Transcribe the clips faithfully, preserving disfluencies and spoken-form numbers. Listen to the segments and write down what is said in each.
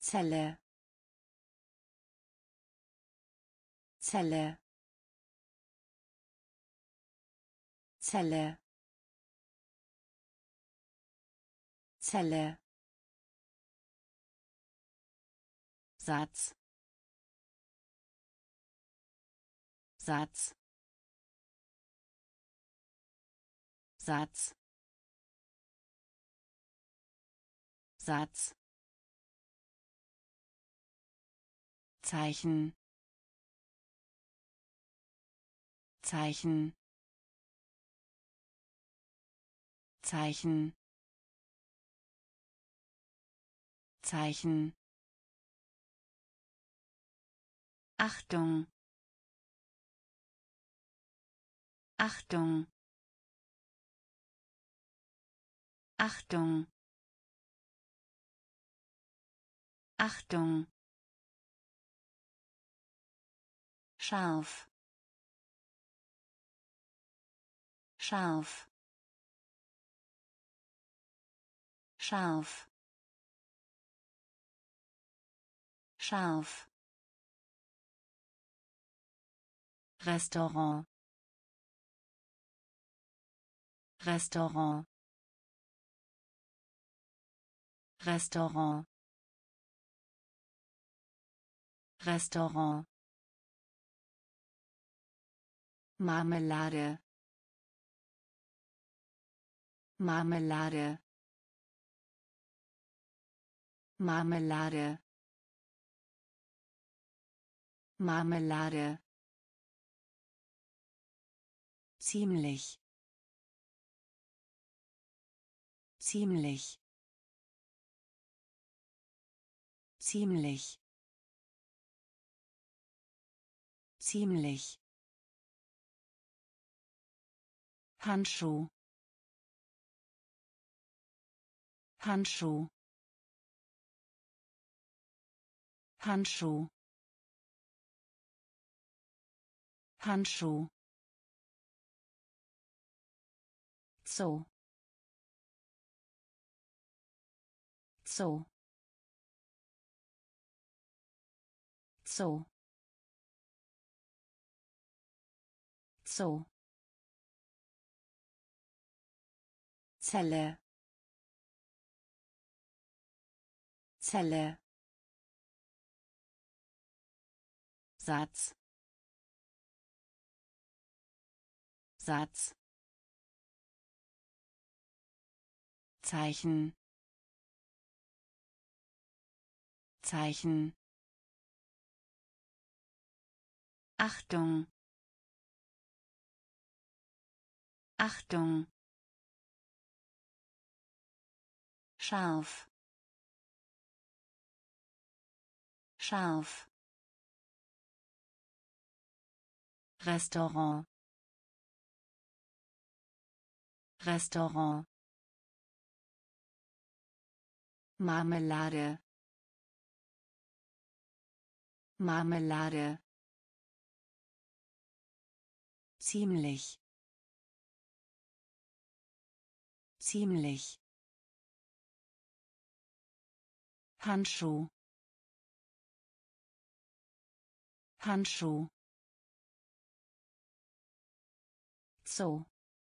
Zelle, Zelle, Zelle, Zelle, Satz, Satz, Satz, Satz, Zeichen, Zeichen, Zeichen, Zeichen. Achtung, Achtung, Achtung, Achtung. Scharf, scharf, scharf, scharf. Restaurant, Restaurant, Restaurant, Restaurant. Marmelade, Marmelade, Marmelade, Marmelade. Ziemlich, ziemlich, ziemlich, ziemlich. Handschuh, Handschuh, Handschuh, Handschuh. Zoo, Zoo, Zoo, Zoo. Zelle, Zelle, Satz, Satz, Zeichen, Zeichen. Achtung, Achtung. Scharf, scharf. Restaurant, Restaurant. Marmelade, Marmelade. Ziemlich, ziemlich. Handschuh, Handschuh. Zoo,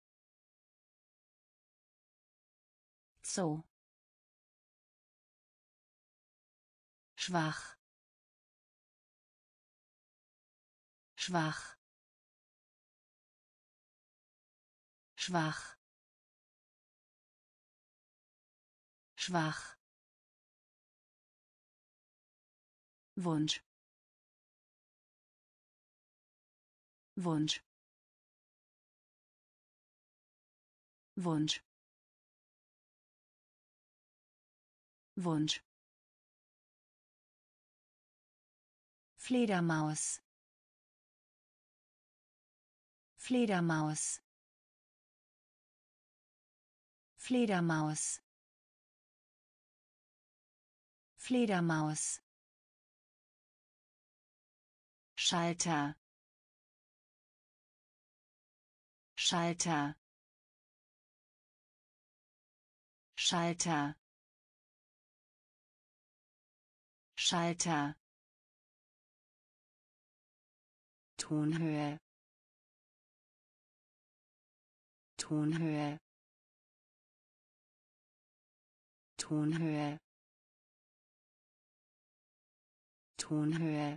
Zoo. Schwach, schwach, schwach, schwach. Wunsch, Wunsch, Wunsch, Wunsch. Fledermaus, Fledermaus, Fledermaus, Fledermaus. Schalter, Schalter, Schalter, Schalter, Tonhöhe, Tonhöhe, Tonhöhe, Tonhöhe,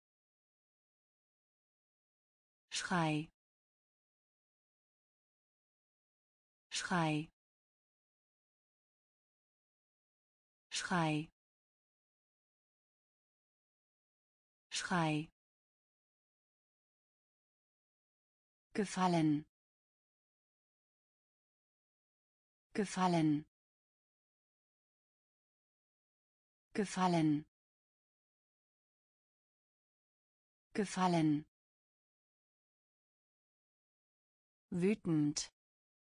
Schrei, Schrei, Schrei, Schrei, gefallen, gefallen, gefallen, gefallen, wütend,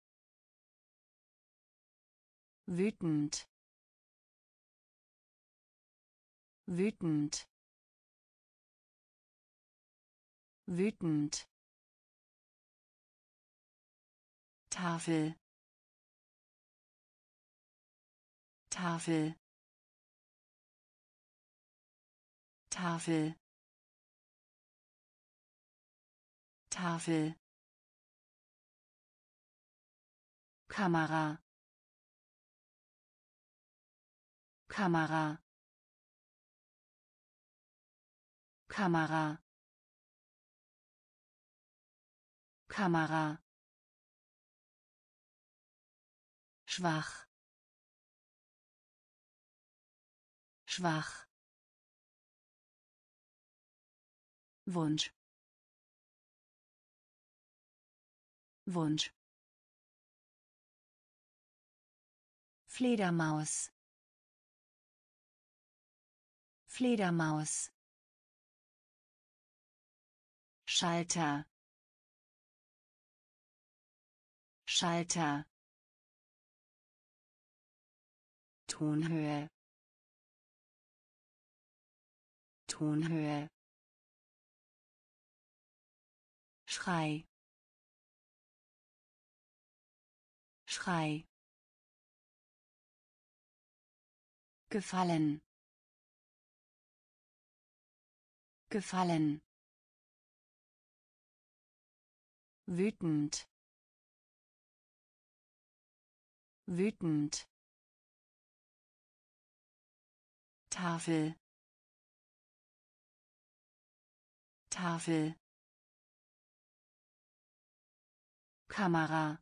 wütend, wütend, wütend, Tafel, Tafel, Tafel, Tafel, Kamera, Kamera, Kamera, Kamera, schwach, schwach, Wunsch, Wunsch, Fledermaus, Fledermaus, Schalter, Schalter, Tonhöhe, Tonhöhe, Schrei, Schrei, gefallen, gefallen, wütend, wütend, Tafel, Tafel, Kamera,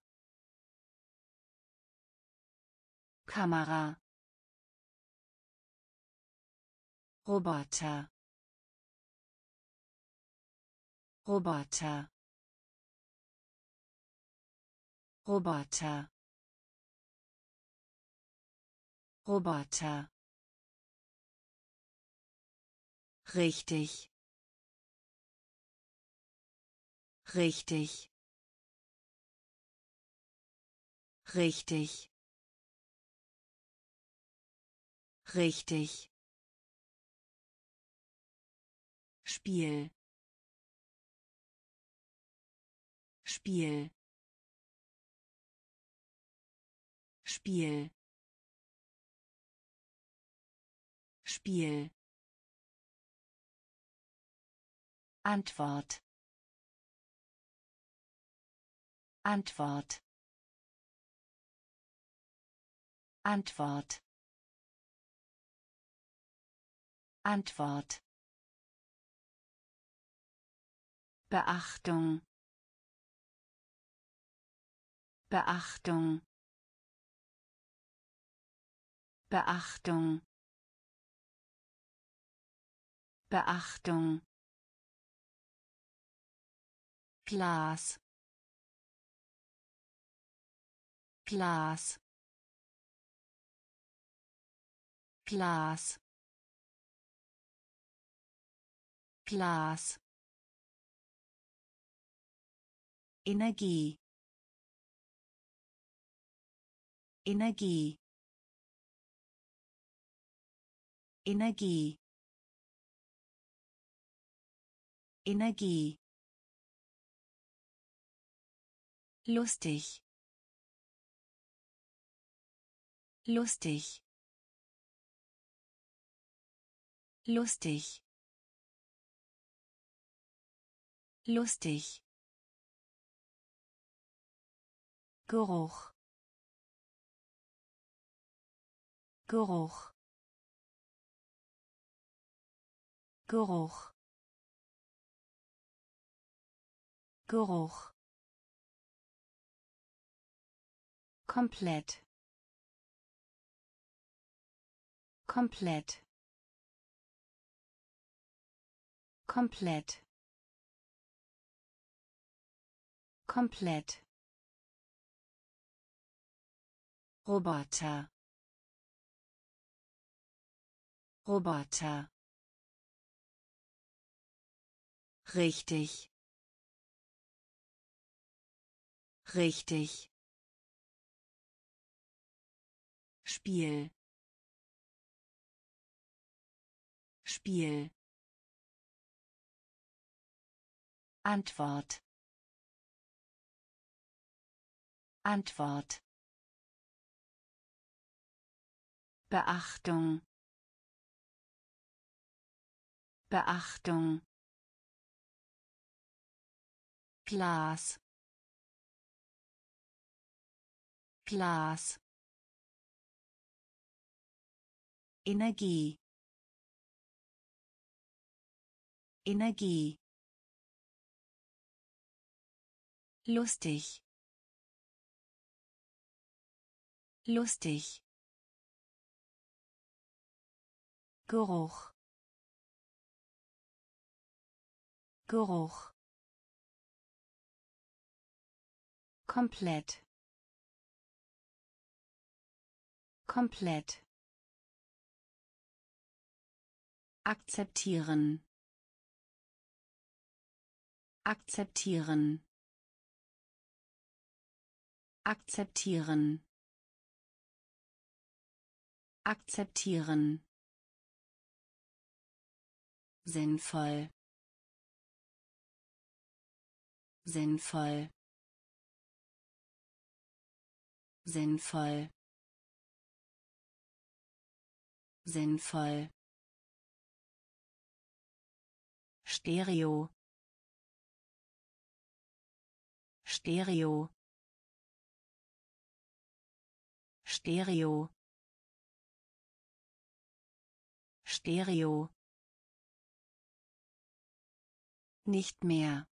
Kamera, Roboter, Roboter, Roboter, Roboter, richtig, richtig, richtig, richtig, Spiel, Spiel, Spiel, Spiel, Antwort, Antwort, Antwort, Antwort, Beachtung, Beachtung, Beachtung, Beachtung, Glas, Glas, Glas, Glas, Energie, Energie, Energie, Energie, lustig, lustig, lustig, lustig, Geruch, Geruch, Geruch, Geruch, komplett, komplett, komplett, komplett, Roboter, Roboter, richtig, richtig, Spiel, Spiel, Antwort, Antwort, Beachtung, Beachtung, Glas, Glas, Energie, Energie, lustig, lustig, Geruch, Geruch, komplett, komplett, akzeptieren, akzeptieren, akzeptieren, akzeptieren, sinnvoll, sinnvoll, sinnvoll, sinnvoll, Stereo, Stereo, Stereo, Stereo, nicht mehr,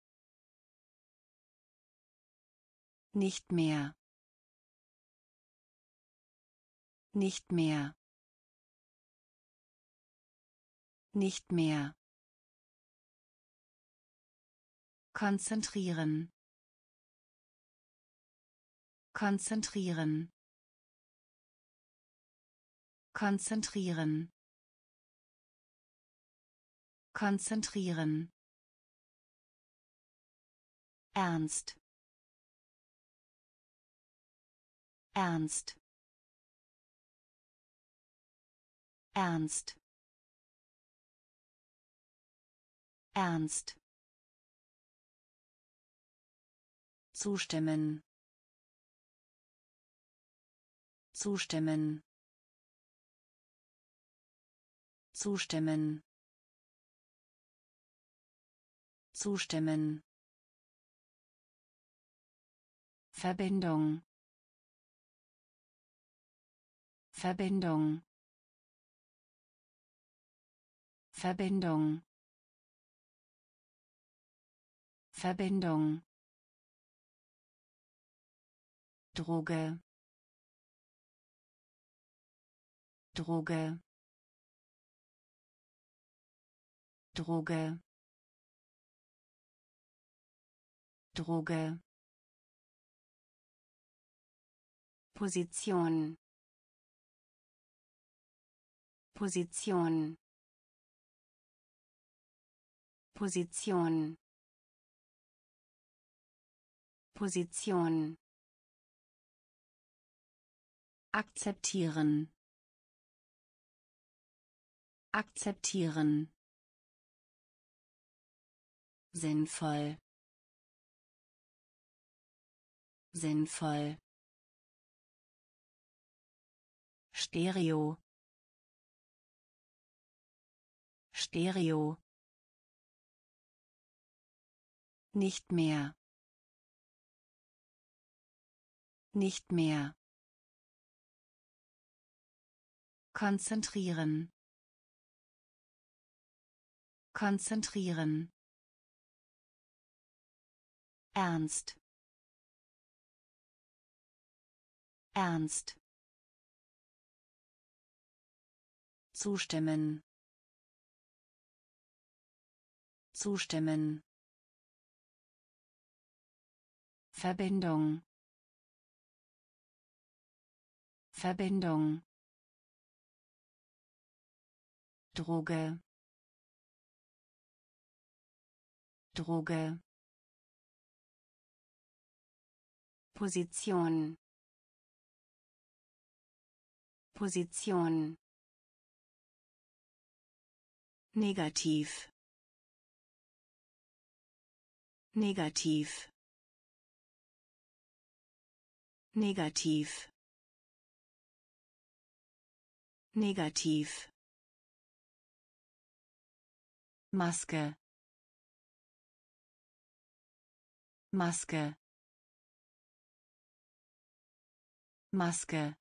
nicht mehr, nicht mehr, nicht mehr, konzentrieren, konzentrieren, konzentrieren, konzentrieren, ernst, ernst, ernst, ernst, zustimmen, zustimmen, zustimmen, zustimmen, Verbindung, Verbindung, Verbindung, Verbindung, Droge, Droge, Droge, Droge, Position, Position, Position, Position, akzeptieren, akzeptieren, sinnvoll, sinnvoll, Stereo, Stereo. Nicht mehr. Nicht mehr. Konzentrieren. Konzentrieren. Ernst. Ernst. Zustimmen. Zustimmen. Verbindung. Verbindung. Droge. Droge. Position. Position. Negativ. Negativ. Negativ. Negativ. Maske. Maske. Maske.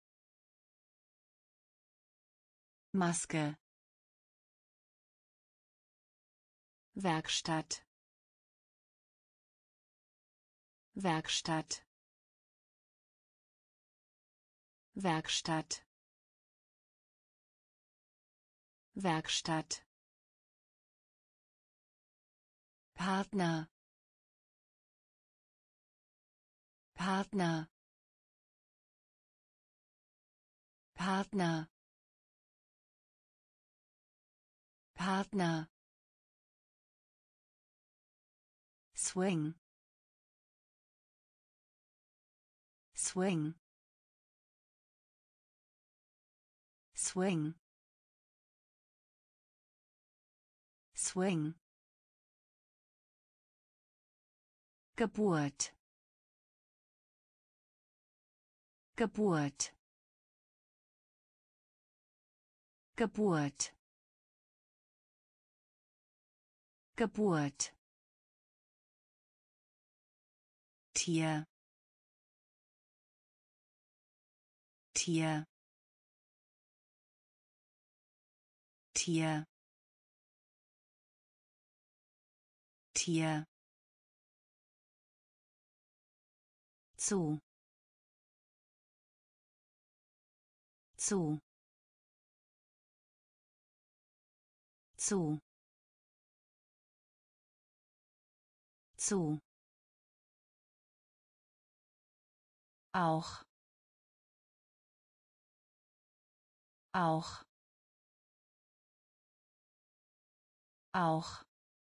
Maske. Werkstatt. Werkstatt. Werkstatt. Werkstatt. Partner. Partner. Partner. Partner. Swing. Swing. Swing. Swing. Geburt. Geburt. Geburt. Geburt. Tier. Tier. Tier. Tier. Zu. Zu. Zu. Zu. Auch. Auch. Auch.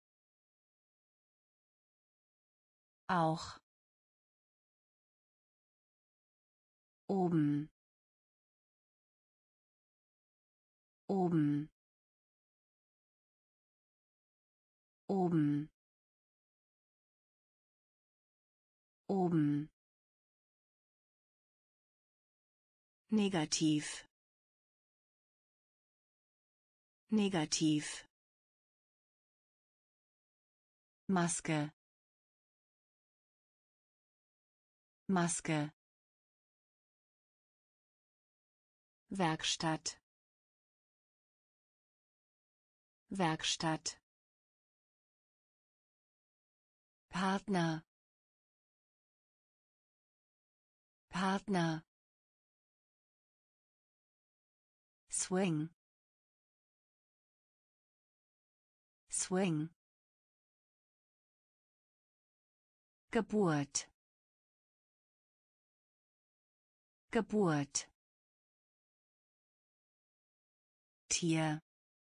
Auch. Oben. Oben. Oben. Oben. Negativ. Negativ. Maske. Maske. Werkstatt. Werkstatt. Partner. Partner. Swing. Swing. Geburt. Geburt. Tier.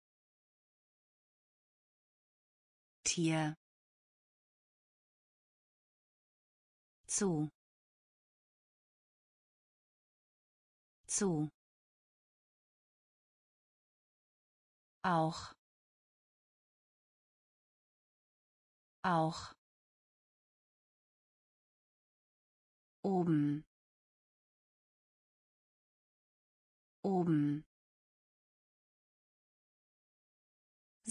Tier. Zu. Zu. Auch. Auch. Oben. Oben.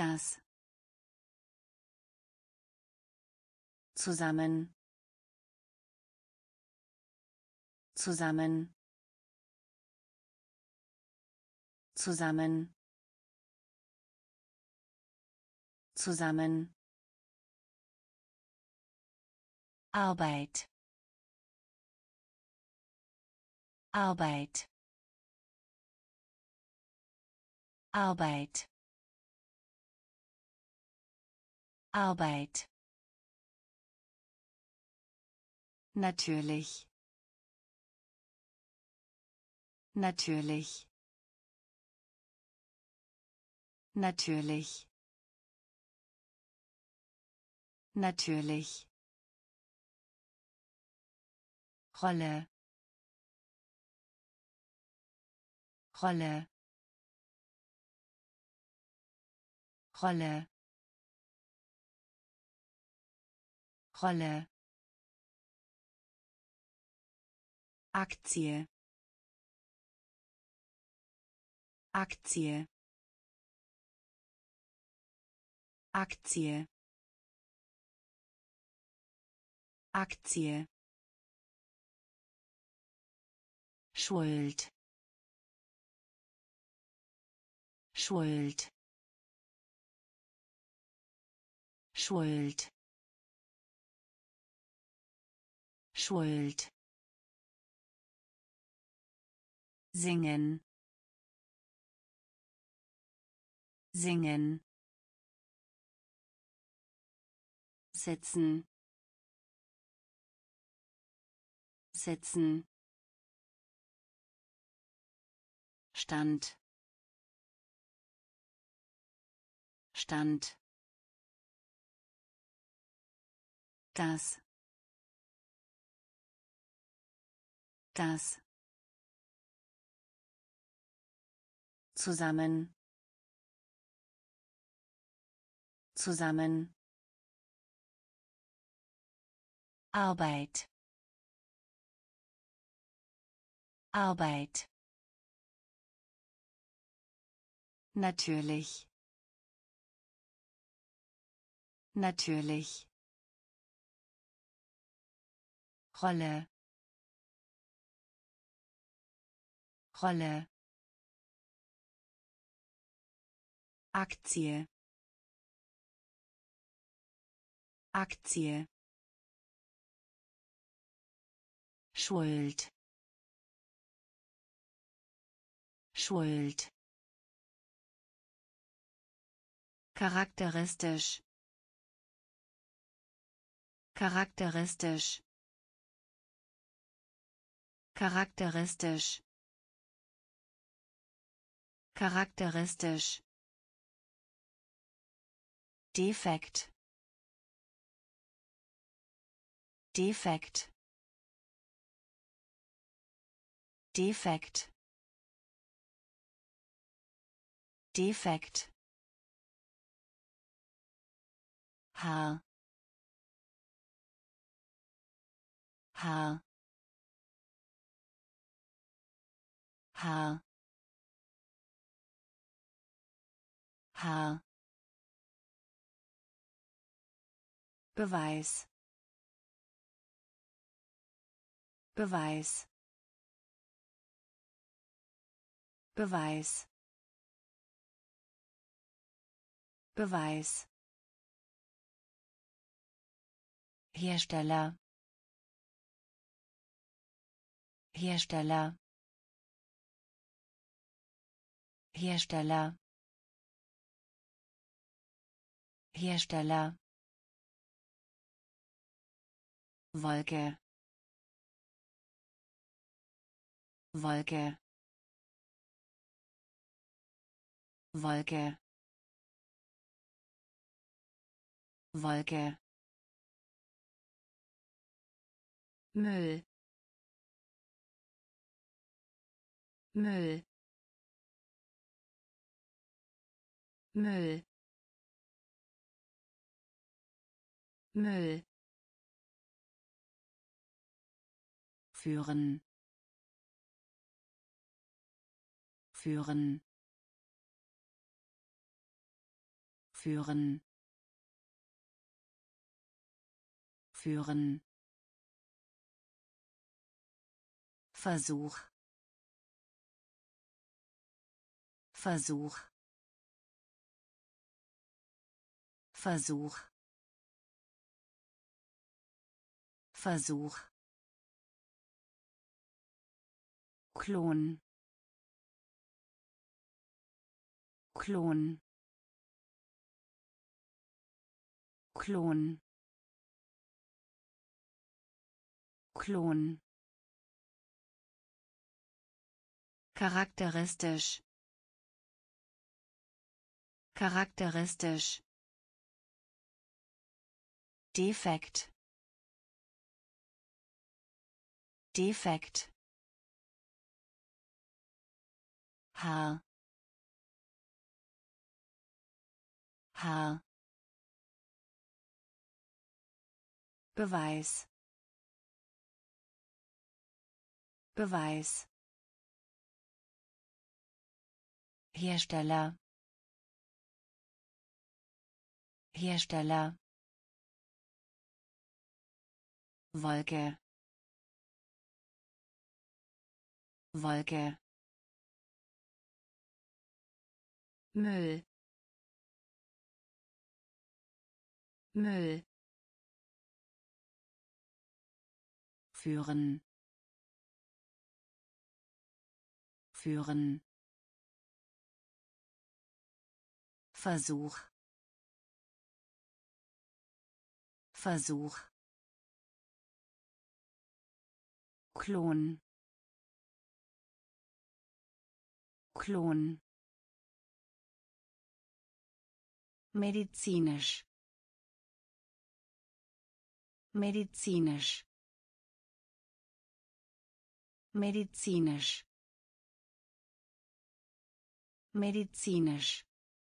das, zusammen, zusammen, zusammen, zusammen, Arbeit, Arbeit, Arbeit, Arbeit, natürlich, natürlich, natürlich, natürlich, Rolle, Rolle, Rolle, Rolle, Aktie, Aktie, Aktie, Aktie, Schuld, Schuld, Schuld, Schuld, singen, singen, sitzen, sitzen, Stand, Stand, das, das, zusammen, zusammen, Arbeit, Arbeit, natürlich, natürlich, Rolle, Rolle, Aktie, Aktie, Schuld, Schuld, charakteristisch, charakteristisch, charakteristisch, charakteristisch, Defekt, Defekt, Defekt, Defekt, Haar, Haar, Haar, Haar, Beweis, Beweis, Beweis, Beweis, Hersteller, Hersteller, Hersteller, Hersteller, Wolke, Wolke, Wolke, Wolke, Müll, Müll, Müll, Müll, führen, führen, führen führen Versuch Versuch Versuch Versuch Klon Klon Klon Klon charakteristisch charakteristisch Defekt Defekt Haar Haar Beweis Beweis Hersteller Hersteller Wolke Wolke Müll Müll führen führen Versuch Versuch Klon Klon medizinisch medizinisch medizinisch medizinisch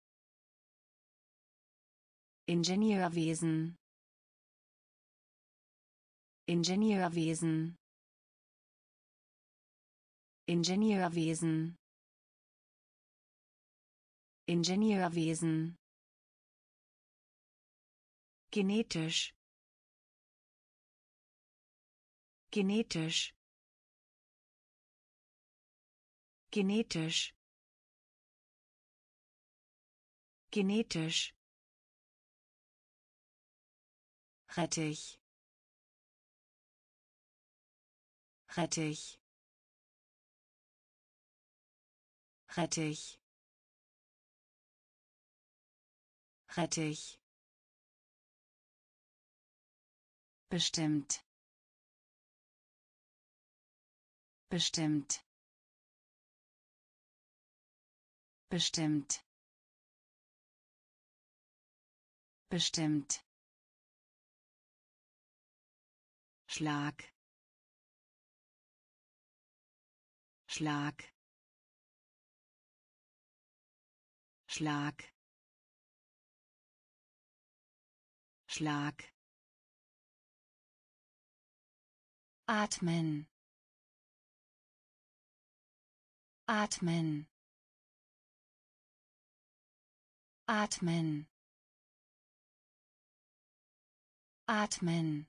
Ingenieurwesen Ingenieurwesen Ingenieurwesen Ingenieurwesen genetisch genetisch genetisch genetisch Rettich Rettich Rettich Rettich bestimmt bestimmt bestimmt bestimmt Schlag Schlag Schlag Schlag Atmen Atmen Atmen Atmen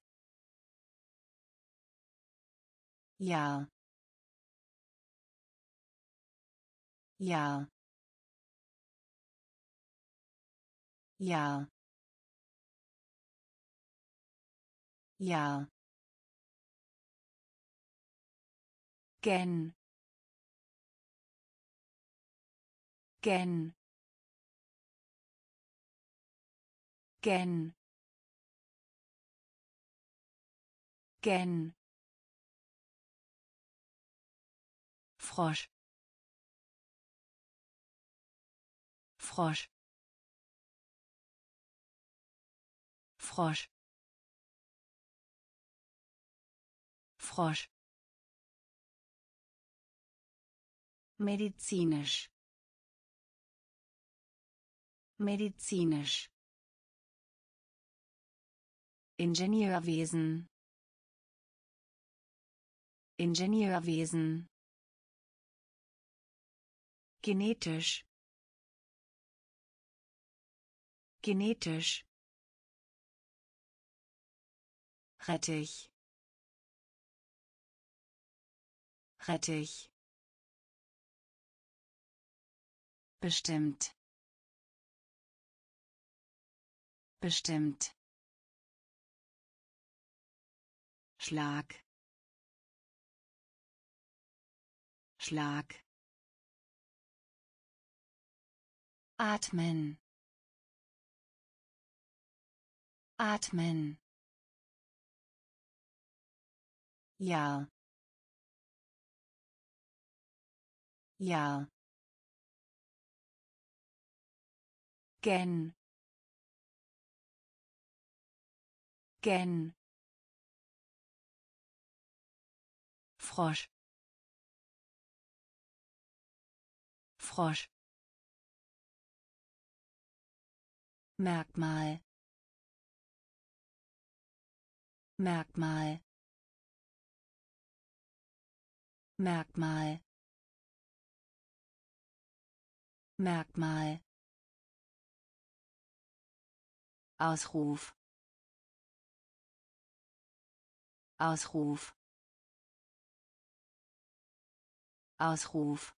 Ja Ja Ja Ja Gen Gen Gen Gen Frosch Frosch Frosch Frosch medizinisch medizinisch Ingenieurwesen Ingenieurwesen genetisch genetisch, Rettich, Rettich, bestimmt, bestimmt, Schlag, Schlag, atmen, atmen, ja, ja, gen, gen, Frosch, Frosch, Merkmal, Merkmal, Merkmal, Merkmal, Ausruf, Ausruf, Ausruf,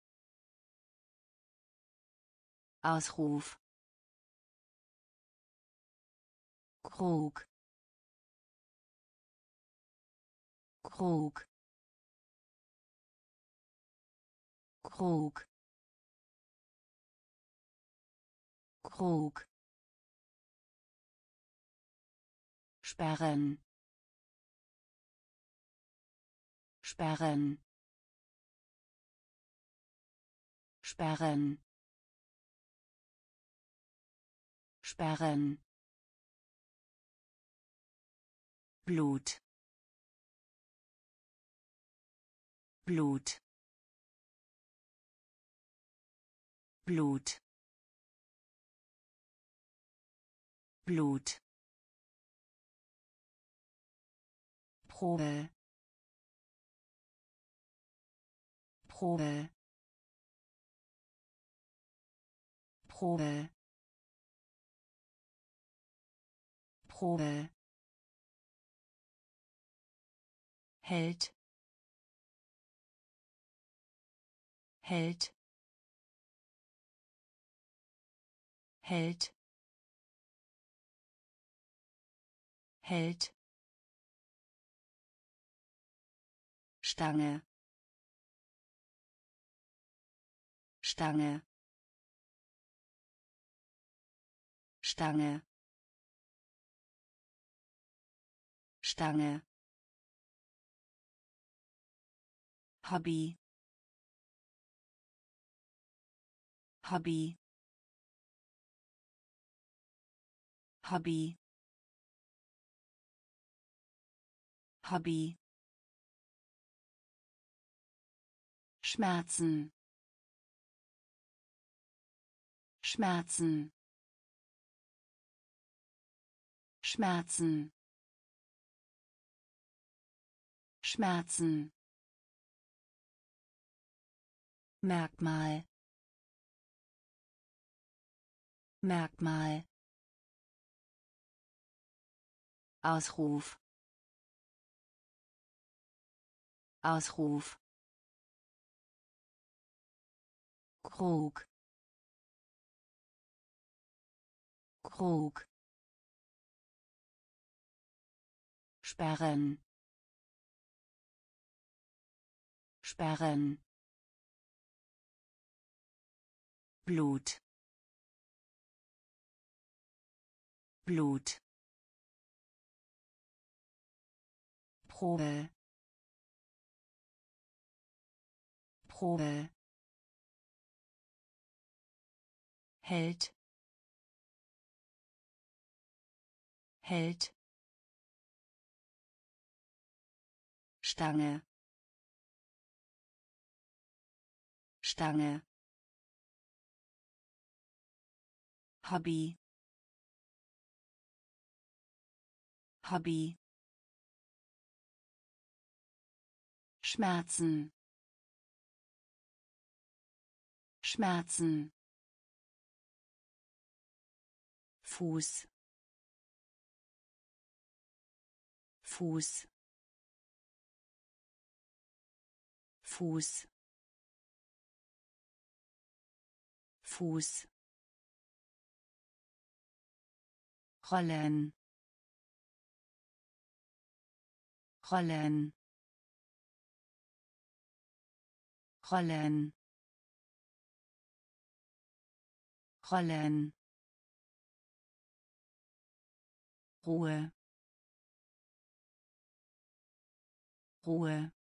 Ausruf, Krug, Krug, Krug, Krug, sperren, sperren, sperren, sperren, Blut, Blut, Blut, Blut, Probe, Probe, Probe, Probe, hält, hält, hält, hält, Stange, Stange, Stange, Stange, Hobby, Hobby, Hobby, Hobby, Schmerzen, Schmerzen, Schmerzen, Schmerzen, Merkmal, Merkmal, Ausruf, Ausruf, Krug, Krug, sperren, sperren, Blut, Blut, Probe, Probe, hält, hält, Stange, Stange, Hobby, Hobby, Schmerzen, Schmerzen, Fuß Fuß Fuß Fuß Rollen Rollen Rollen Rollen Ruhe Ruhe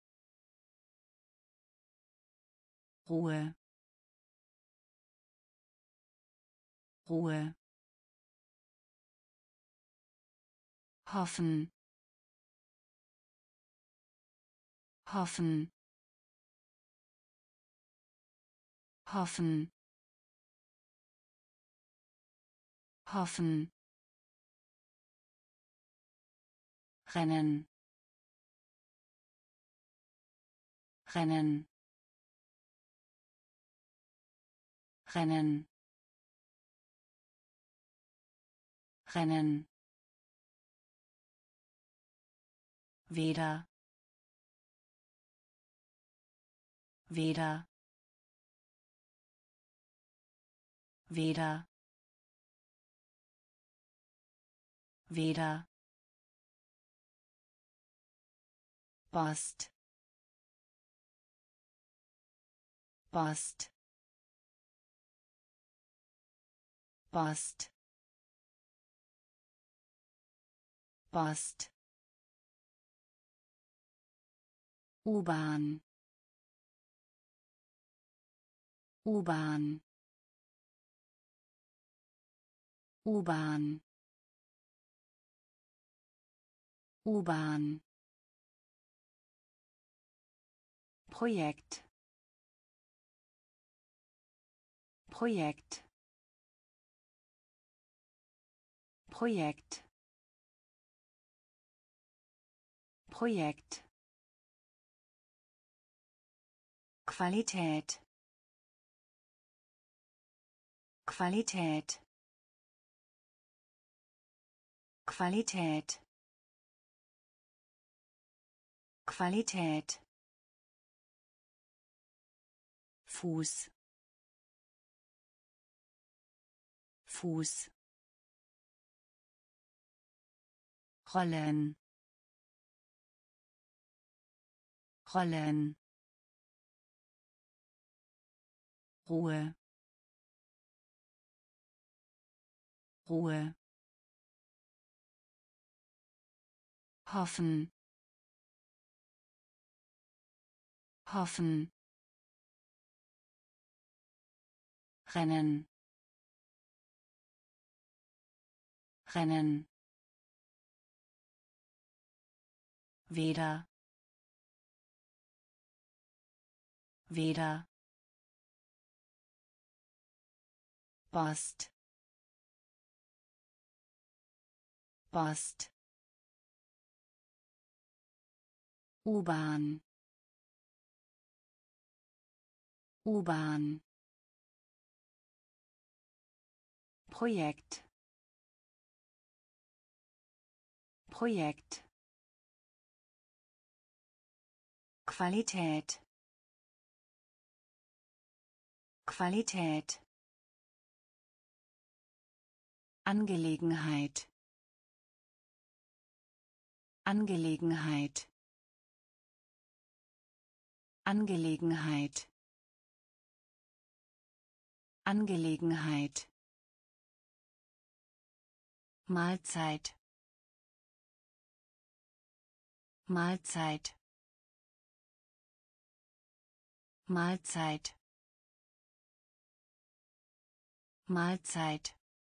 Ruhe Ruhe hoffen hoffen hoffen hoffen rennen rennen rennen rennen weder weder weder weder Bast Bast Bast Bast U-Bahn U-Bahn U-Bahn U-Bahn Projekt Projekt Projekt Projekt Qualität Qualität Qualität Qualität Fuß Fuß Rollen Rollen Ruhe Ruhe hoffen hoffen rennen rennen weder weder Bast Bast U-Bahn U-Bahn Projekt Projekt Qualität Qualität Angelegenheit Angelegenheit Angelegenheit Angelegenheit Mahlzeit Mahlzeit Mahlzeit Mahlzeit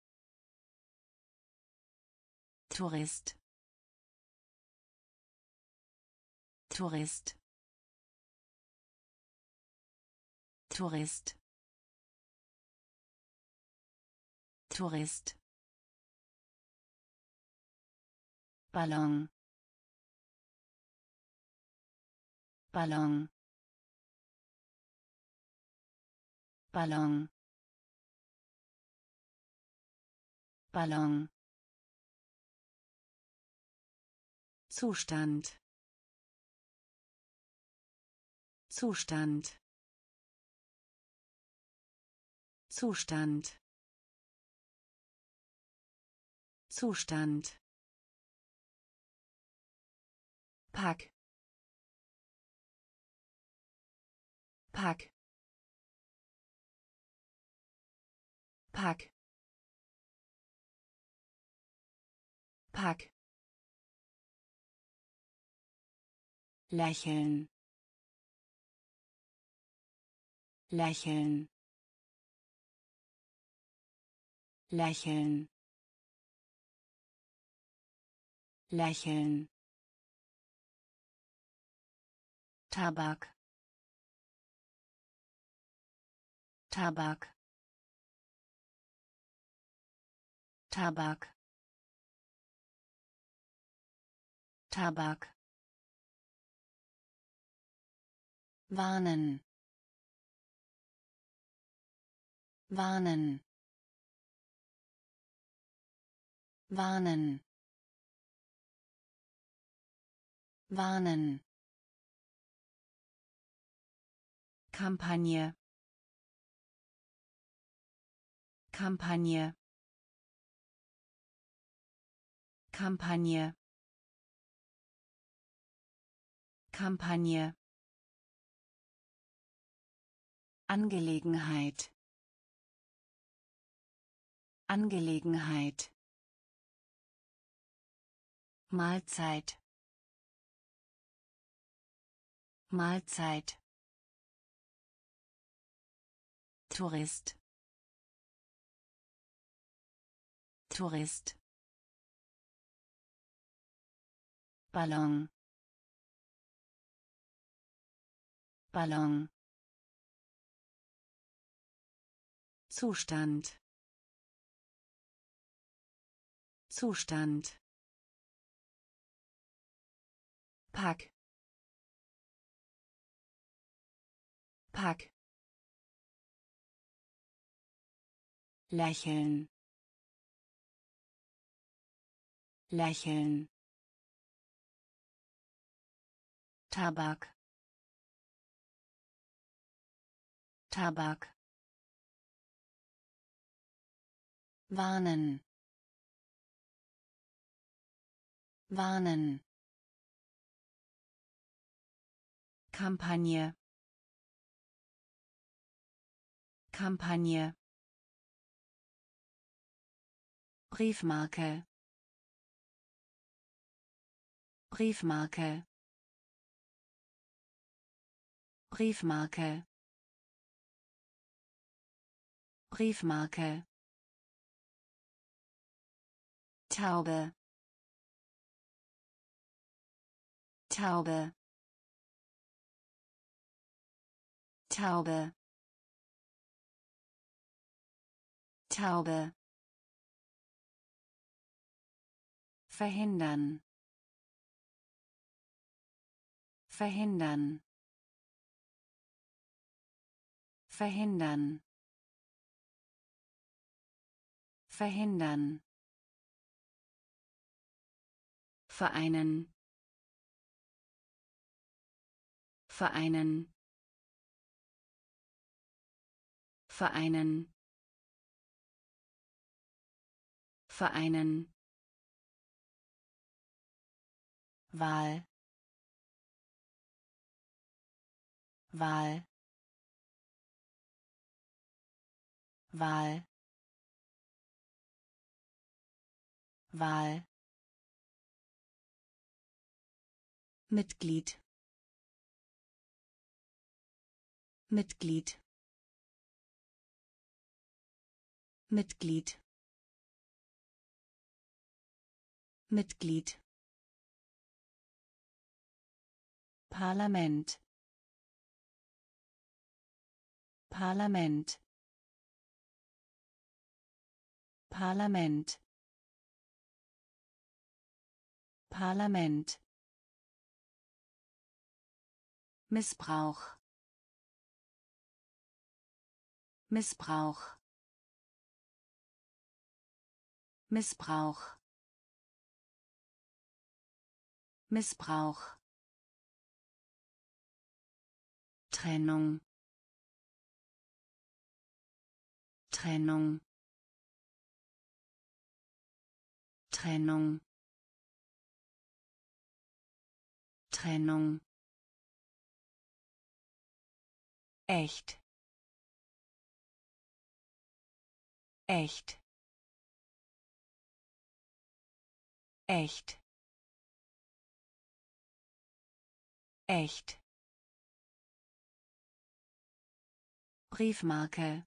Tourist Tourist Tourist Tourist Ballon Ballon Ballon Ballon Zustand Zustand Zustand Zustand Pack Pack Pack Pack Lächeln Lächeln Lächeln Lächeln Tabak Tabak Tabak Tabak warnen warnen warnen warnen Kampagne Kampagne Kampagne Kampagne Angelegenheit Angelegenheit Mahlzeit Mahlzeit Tourist Tourist Ballon Ballon Zustand Zustand Pack Pack Lächeln Lächeln Tabak Tabak warnen warnen Kampagne Kampagne Briefmarke Briefmarke Briefmarke Briefmarke Taube Taube Taube Taube verhindern verhindern verhindern verhindern vereinen vereinen vereinen vereinen Wahl Wahl Wahl Wahl Mitglied Mitglied Mitglied Mitglied Parlament Parlament Parlament Parlament Missbrauch Missbrauch Missbrauch Missbrauch Trennung Trennung Trennung Trennung echt echt echt echt Briefmarke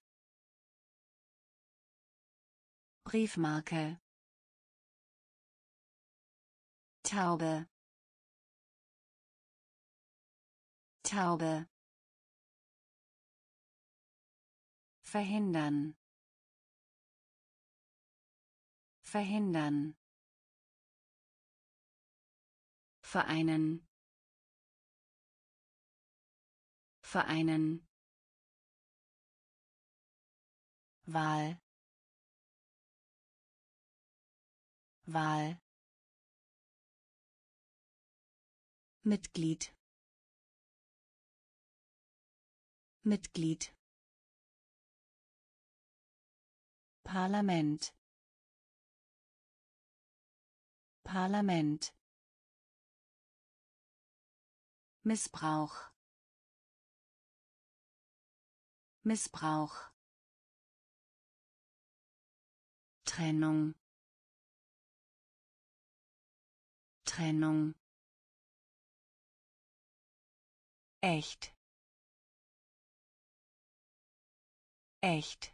Briefmarke Taube Taube verhindern verhindern vereinen vereinen Wahl Wahl Mitglied Mitglied Parlament Parlament Missbrauch Missbrauch Trennung Trennung echt echt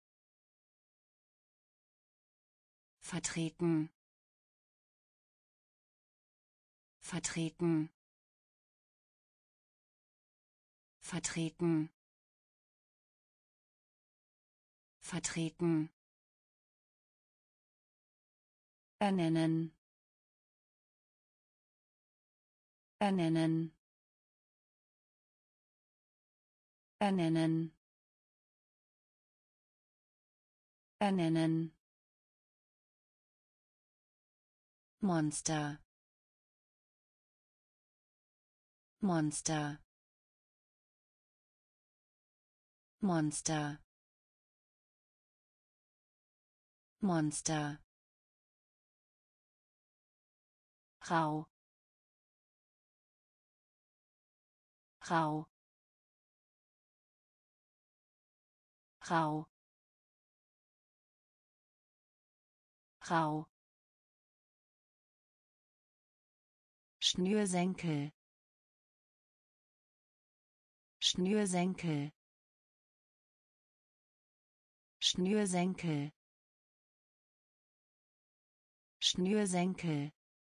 vertreten vertreten vertreten vertreten ernennen ernennen ernennen ernennen Monster Monster Monster Monster Rau Rau Rau Rau Schnürsenkel Schnürsenkel Schnürsenkel Schnürsenkel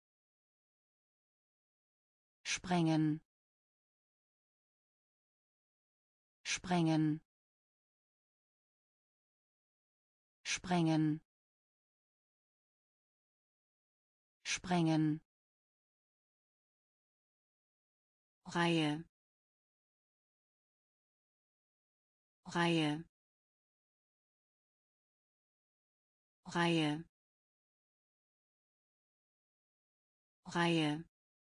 sprengen sprengen sprengen sprengen Reihe Reihe Reihe Reihe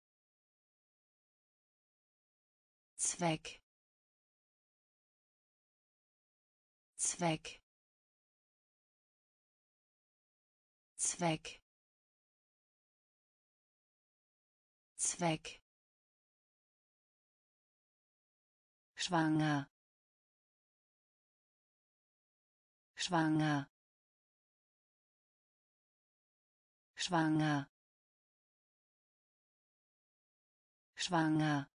Zweck Zweck Zweck Zweck schwanger schwanger schwanger schwanger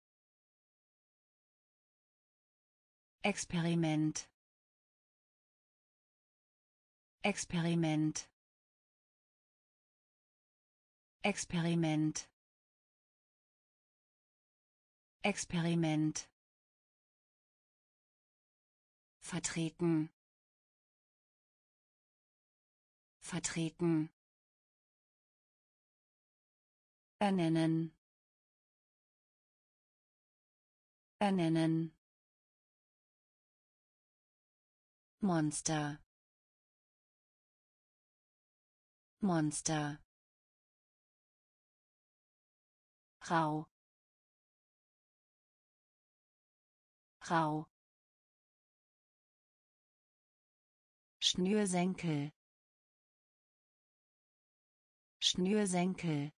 Experiment Experiment Experiment Experiment vertreten vertreten ernennen ernennen Monster Monster. Rau. Rau. Schnürsenkel. Schnürsenkel.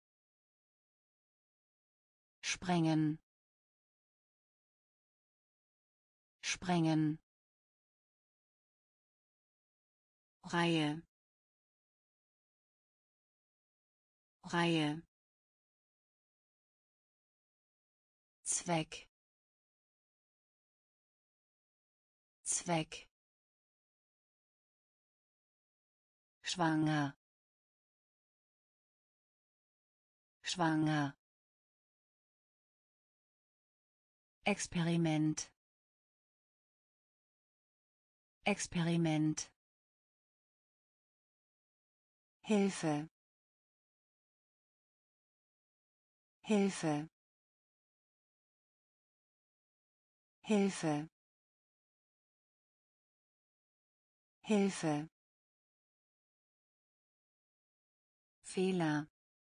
Sprengen. Sprengen. Reihe. Reihe. Zweck. Zweck. Schwanger. Schwanger. Experiment. Experiment. Hilfe. Hilfe. Hilfe. Hilfe. Fehler.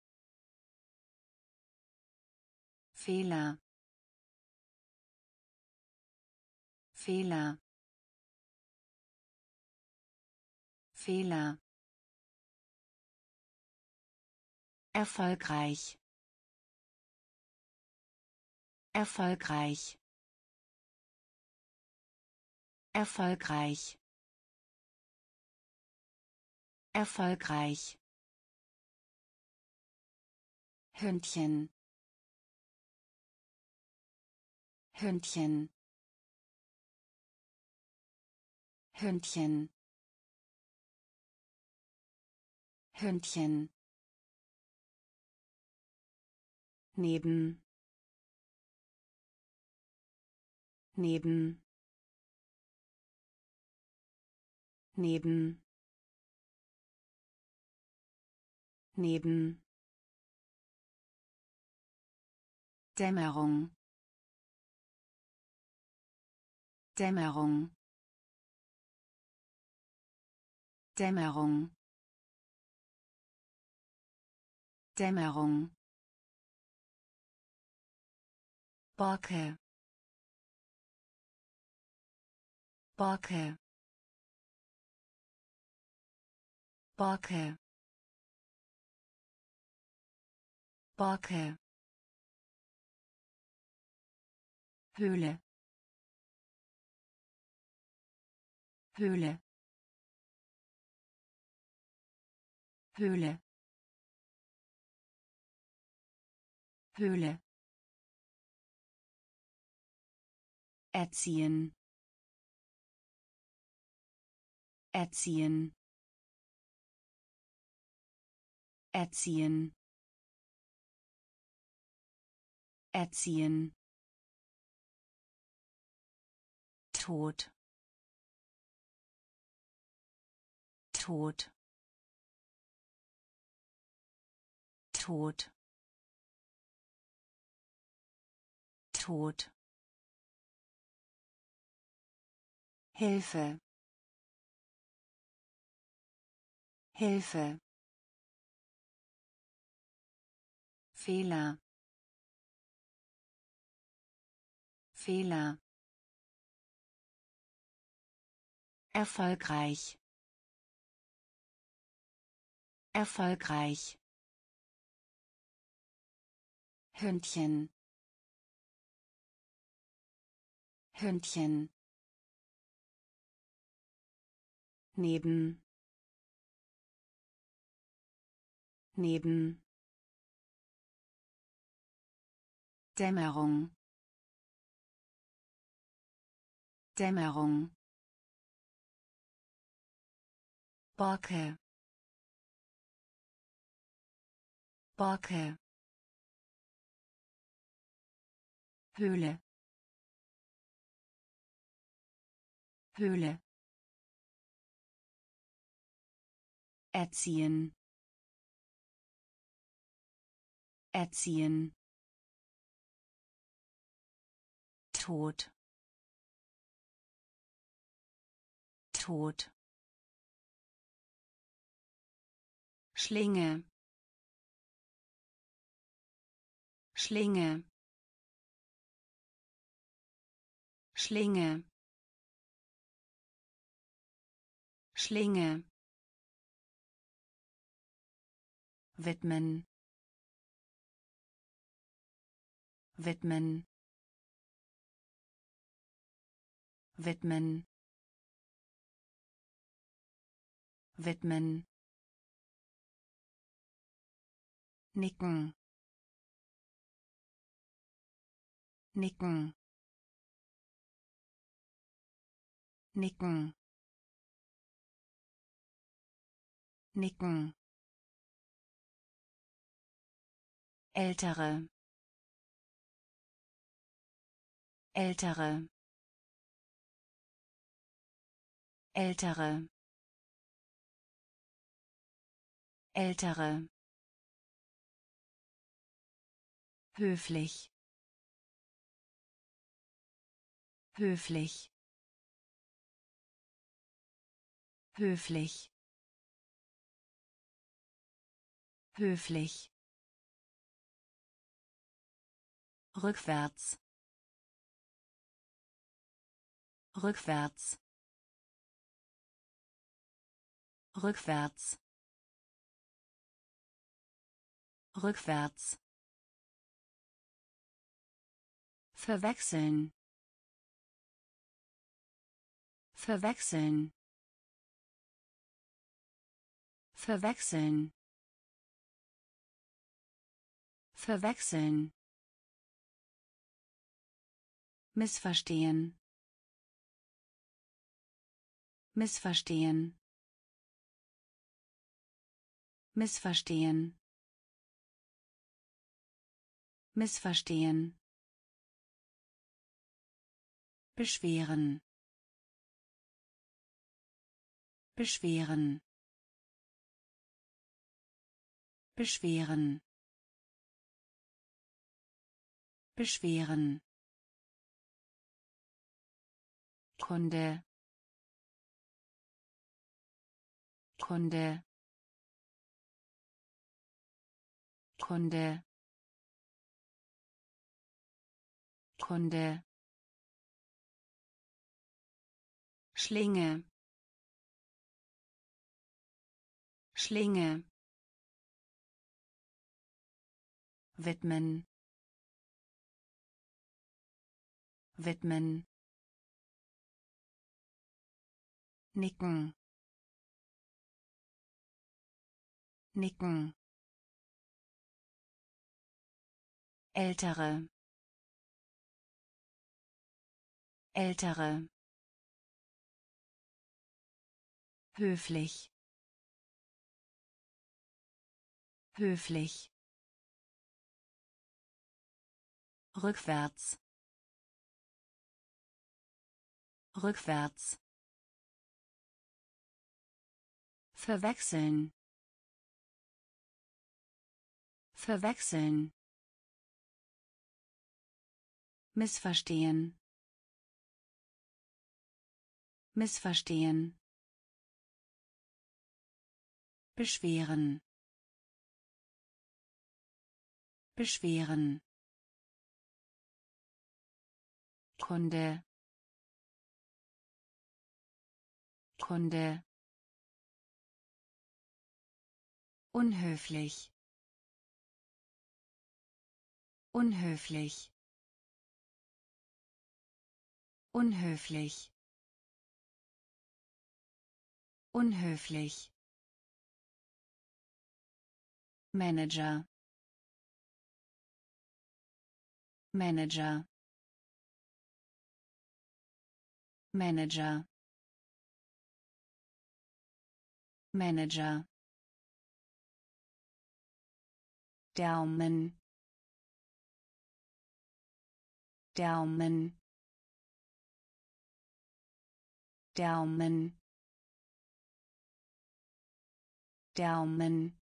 Fehler. Fehler. Fehler. Erfolgreich. Erfolgreich. Erfolgreich. Erfolgreich. Hündchen. Hündchen. Hündchen. Hündchen. Neben. Neben. Neben. Neben. Dämmerung. Dämmerung. Dämmerung. Dämmerung. Borke. Borke. Borke. Borke. Höhle. Höhle. Höhle. Höhle. Erziehen. Erziehen. Erziehen. Erziehen. Tod. Tod. Tod. Tod. Hilfe. Hilfe. Fehler. Fehler. Erfolgreich. Erfolgreich. Hündchen. Hündchen. Neben. Neben. Dämmerung. Dämmerung. Borke. Borke. Höhle. Höhle. Erziehen. Erziehen. Tod. Tod. Schlinge, Schlinge, Schlinge, Schlinge, widmen, widmen, widmen, widmen, nicken, nicken, nicken, nicken, ältere, ältere, ältere, ältere, höflich, höflich, höflich, höflich, rückwärts, rückwärts, rückwärts, rückwärts, verwechseln, verwechseln, verwechseln, verwechseln, missverstehen, missverstehen, missverstehen, missverstehen, beschweren, beschweren, beschweren, beschweren, Kunde, Kunde, Kunde, Kunde, Schlinge, Schlinge, widmen, widmen, nicken, nicken, ältere, ältere, höflich, höflich, rückwärts, rückwärts, verwechseln, verwechseln, missverstehen, missverstehen, beschweren, beschweren, Kunde, Kunde, unhöflich, unhöflich, unhöflich, unhöflich, Manager, Manager, Manager, Manager, Daumen, Daumen, Daumen, Daumen,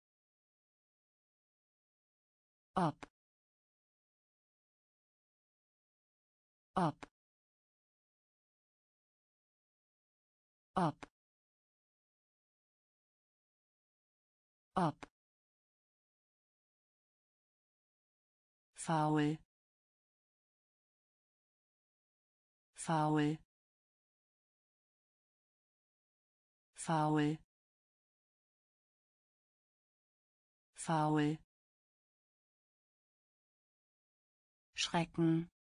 ob, ob, ob, ob, faul, faul, faul, faul, Schrecken,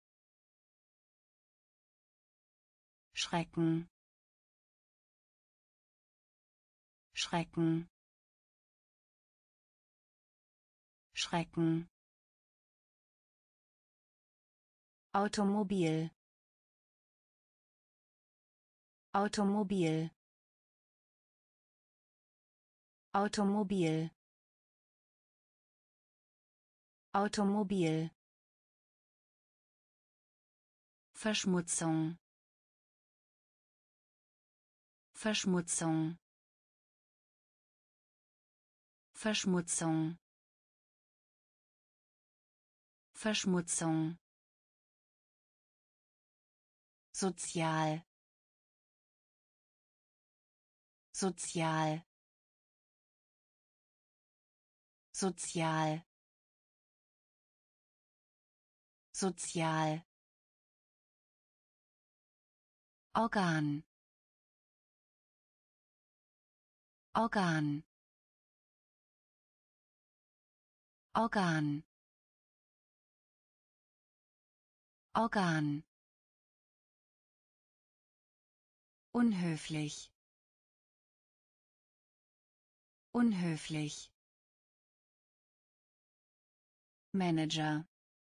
Schrecken, Schrecken, Schrecken, Automobil, Automobil, Automobil, Automobil, Verschmutzung, Verschmutzung, Verschmutzung, Verschmutzung, sozial, sozial, sozial, sozial, Organ, Organ, Organ, Organ, unhöflich, unhöflich, Manager,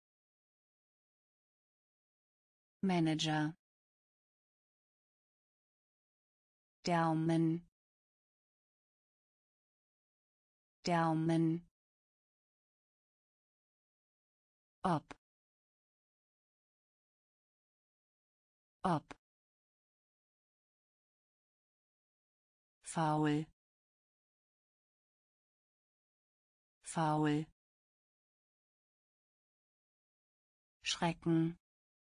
Manager, Daumen, Daumen, ob, ob, faul, faul, Schrecken,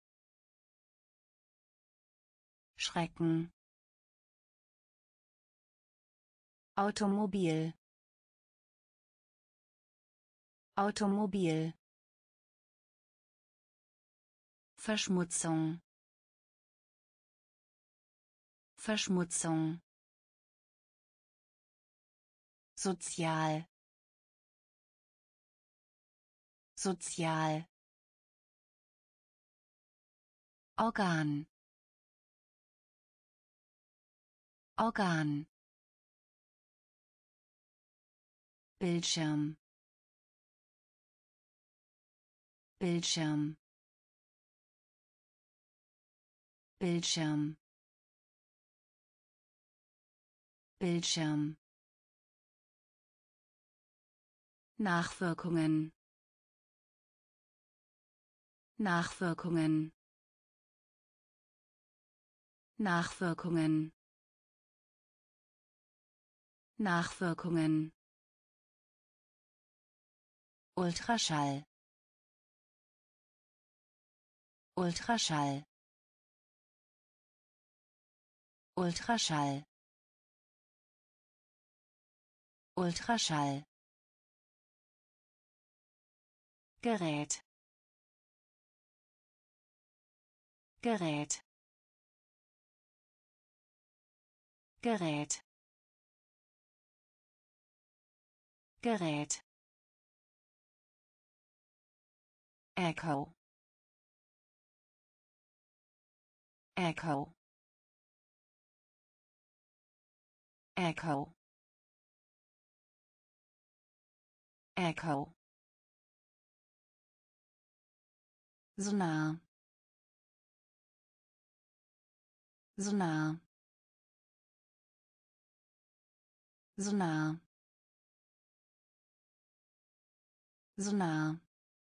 Schrecken, Automobil, Automobil, Verschmutzung, Verschmutzung, sozial, sozial, Organ, Organ, Bildschirm, Bildschirm, Bildschirm, Bildschirm, Nachwirkungen, Nachwirkungen, Nachwirkungen, Nachwirkungen, Ultraschall, Ultraschall, Ultraschall, Ultraschall, Gerät, Gerät, Gerät, Gerät, Echo, Echo, Echo, Echo, Sonar, Sonar, Sonar, Sonar,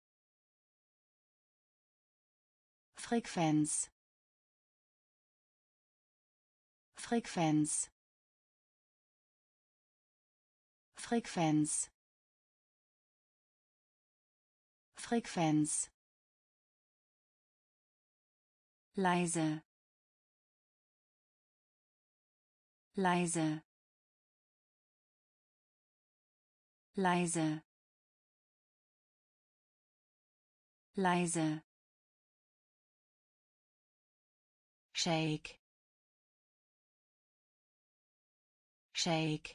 Frequenz, Frequenz, Frequenz, Frequenz, leise, leise, leise, leise, shake, shake,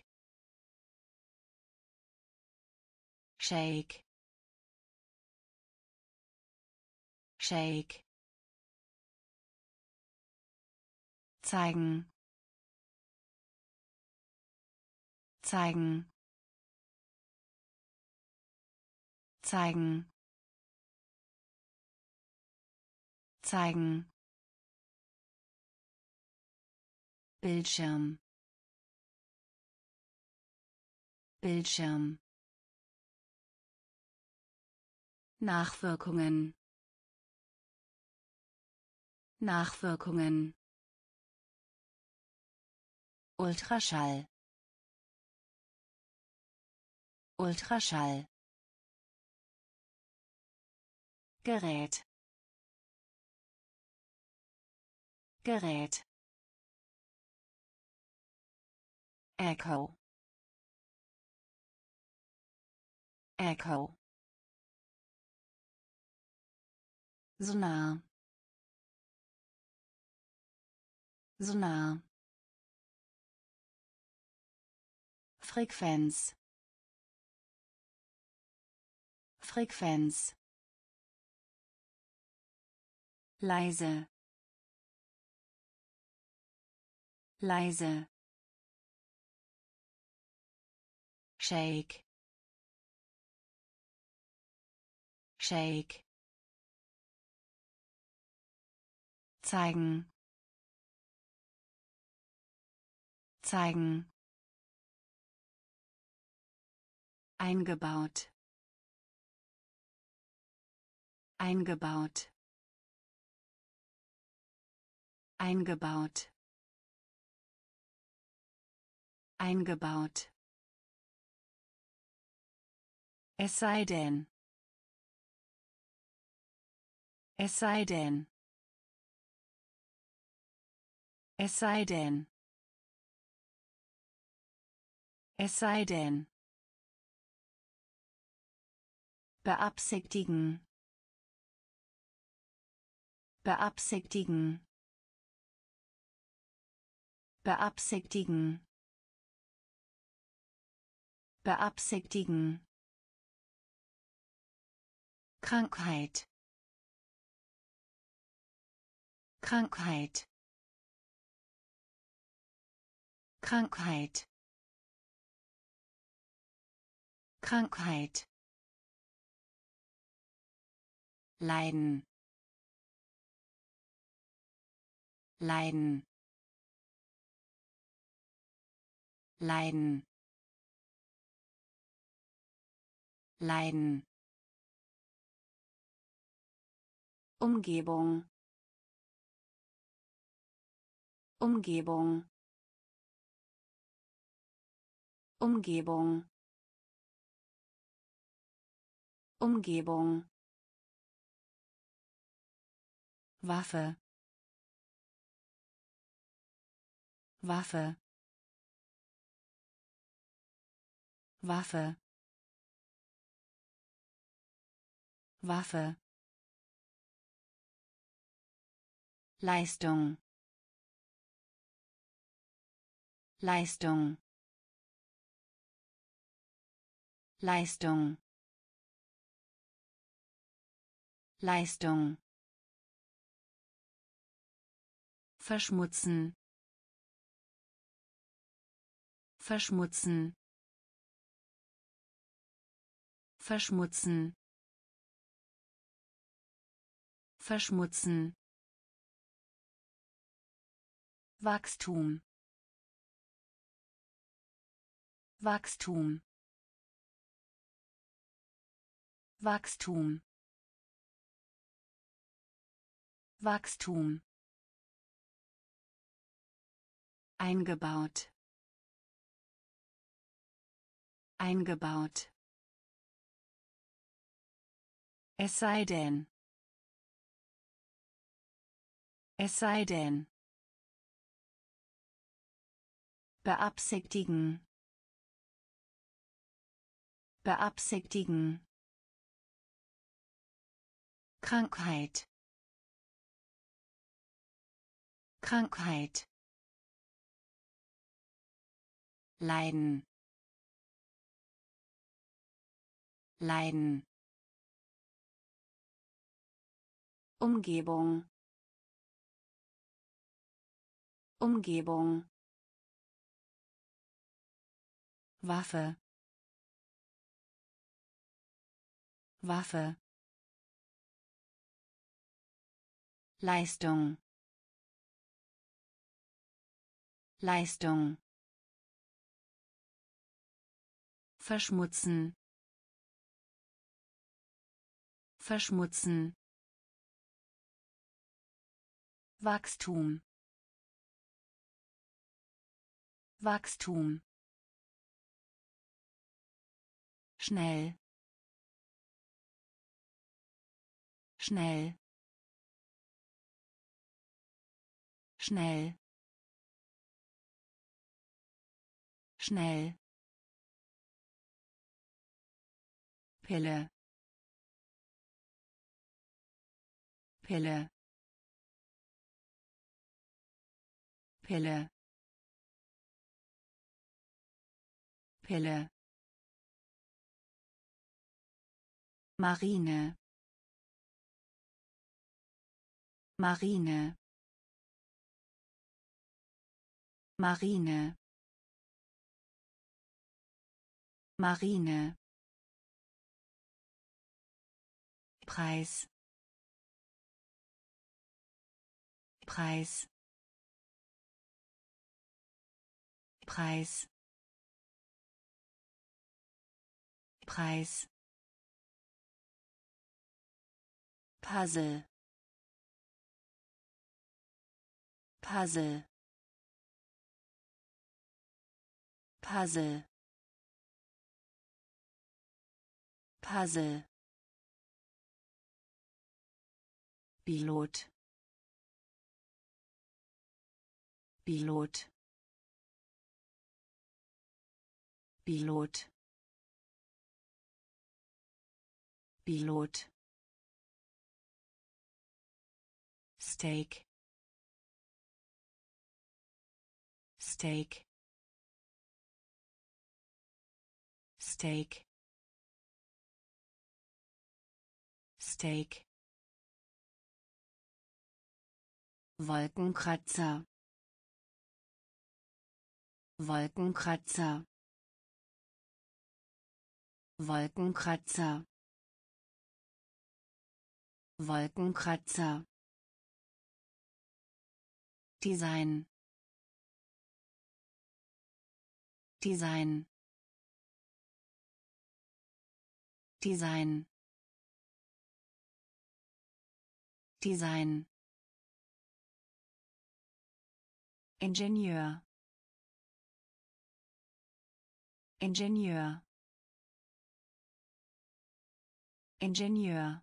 shake, shake, zeigen, zeigen, zeigen, zeigen, Bildschirm, Bildschirm, Nachwirkungen, Nachwirkungen, Ultraschall, Ultraschall, Gerät, Gerät, Echo, Echo, Sonar, Sonar, Frequenz, Frequenz, leise, leise, shake, shake, zeigen, zeigen, eingebaut, eingebaut, eingebaut, eingebaut, es sei denn, es sei denn, es sei denn, es sei denn, beabsichtigen, beabsichtigen, beabsichtigen, beabsichtigen, Krankheit, Krankheit, Krankheit, Krankheit, leiden, leiden, leiden, leiden, Umgebung, Umgebung, Umgebung, Umgebung, Waffe, Waffe, Waffe, Waffe, Leistung, Leistung, Leistung, Leistung, verschmutzen, verschmutzen, verschmutzen, verschmutzen, Wachstum, Wachstum, Wachstum, Wachstum, eingebaut, eingebaut, es sei denn, es sei denn, beabsichtigen, beabsichtigen, Krankheit, Krankheit, leiden, leiden, Umgebung, Umgebung, Waffe, Waffe, Leistung, Leistung, verschmutzen, verschmutzen, Wachstum, Wachstum, schnell, schnell, schnell, schnell, Pille, Pille, Pille, Pille, Marine, Marine, Marine, Marine, Preis, Preis, Preis, Preis, Puzzle, Puzzle, Puzzle, Puzzle, Pilot, Pilot, Pilot, Pilot, Steak, Steak, Steak, Steak, Wolkenkratzer, Wolkenkratzer, Wolkenkratzer, Wolkenkratzer, Design, Design, Design, Design, Ingenieur, Ingenieur, Ingenieur,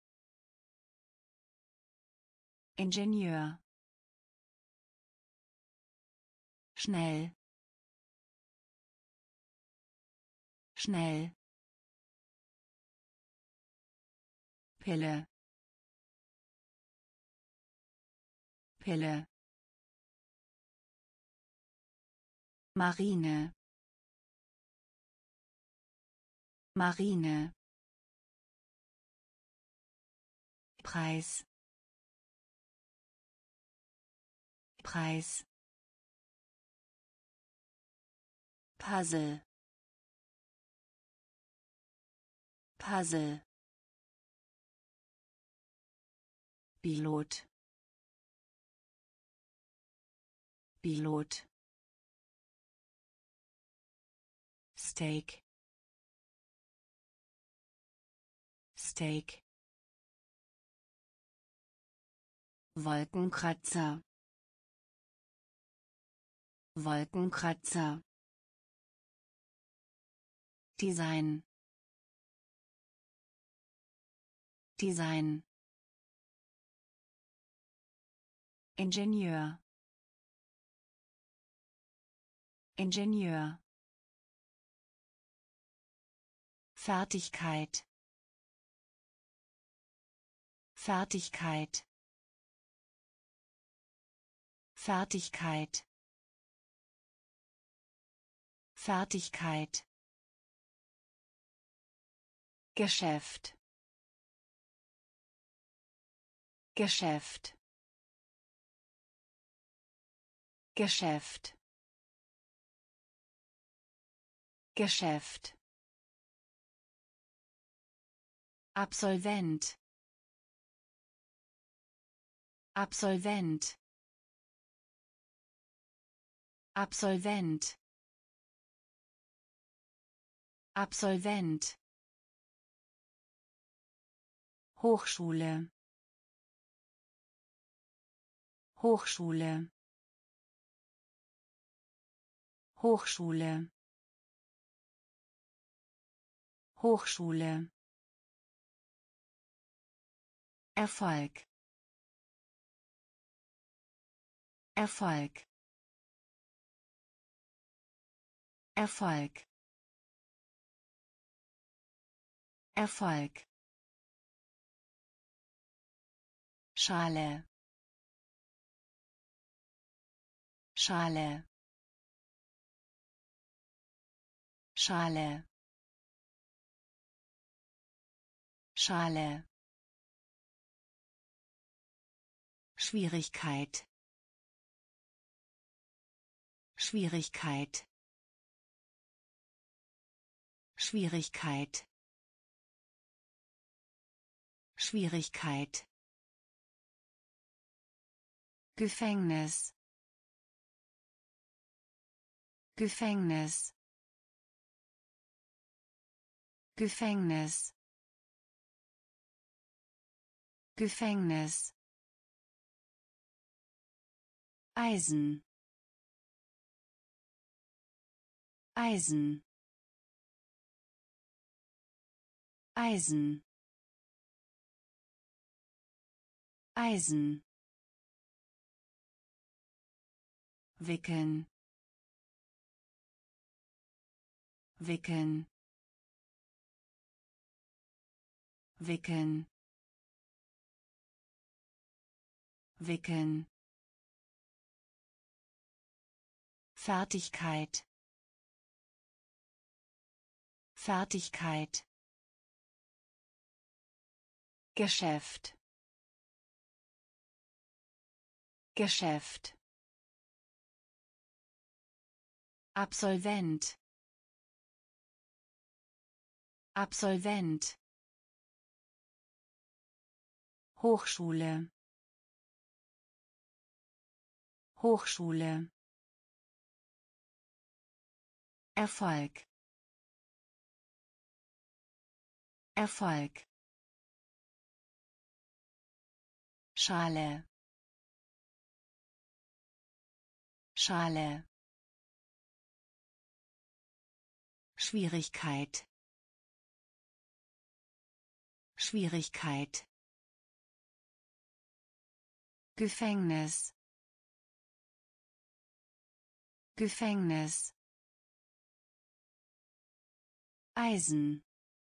Ingenieur, schnell, schnell, Pille, Pille, Marine, Marine, Preis, Preis, Puzzle, Puzzle, Pilot, Pilot, Steak, Steak, Wolkenkratzer, Wolkenkratzer, Design, Design, Ingenieur, Ingenieur, Fertigkeit Fertigkeit Fertigkeit Fertigkeit Geschäft Geschäft Geschäft Geschäft Absolvent Absolvent Absolvent Absolvent Hochschule Hochschule Hochschule Hochschule Erfolg Erfolg Erfolg Erfolg Schale Schale Schale Schale Schwierigkeit Schwierigkeit Schwierigkeit Schwierigkeit Gefängnis Gefängnis Gefängnis Gefängnis Eisen Eisen Eisen Eisen wickeln wickeln wickeln wickeln Fertigkeit Fertigkeit Geschäft Geschäft Absolvent Absolvent Hochschule Hochschule Erfolg Erfolg Schale Schale Schwierigkeit Schwierigkeit Gefängnis Gefängnis Eisen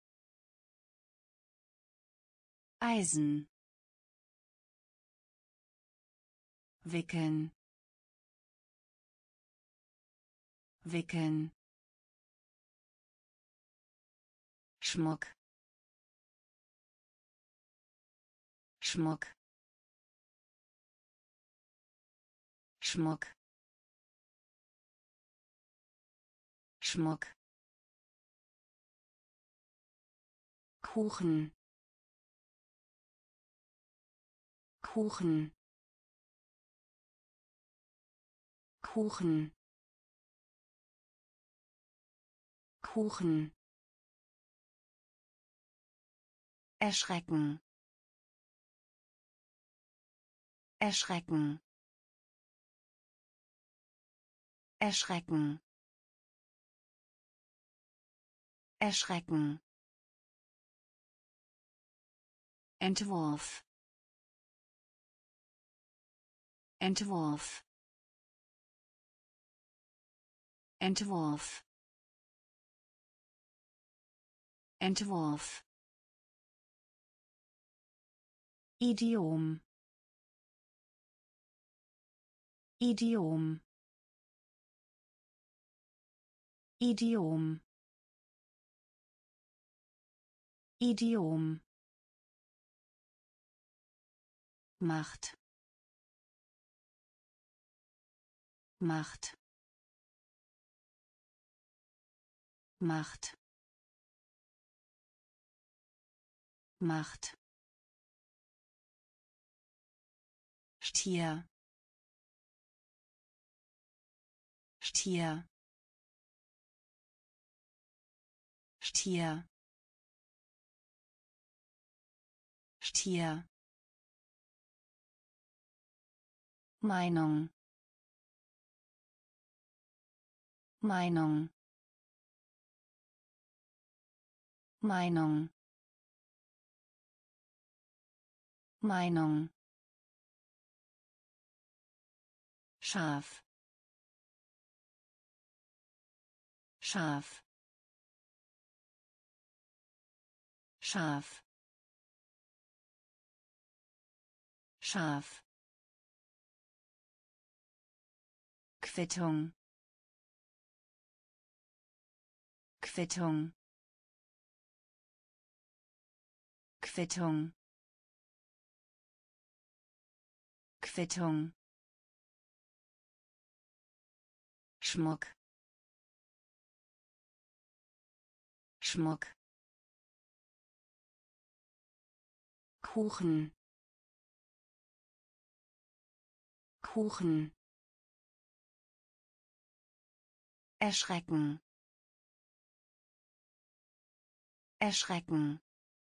Eisen wickeln wickeln Schmuck Schmuck Schmuck Schmuck Kuchen Kuchen Kuchen Kuchen Erschrecken Erschrecken Erschrecken Erschrecken Entwurf Entwurf Entwurf Entwurf. Idiom. Idiom. Idiom. Idiom. Macht. Macht. Macht. Macht. Stier. Stier. Stier. Stier. Meinung. Meinung. Meinung. Meinung. Scharf. Scharf. Scharf. Scharf. Quittung. Quittung. Quittung. Quittung. Schmuck. Schmuck. Kuchen. Kuchen. Erschrecken. Erschrecken.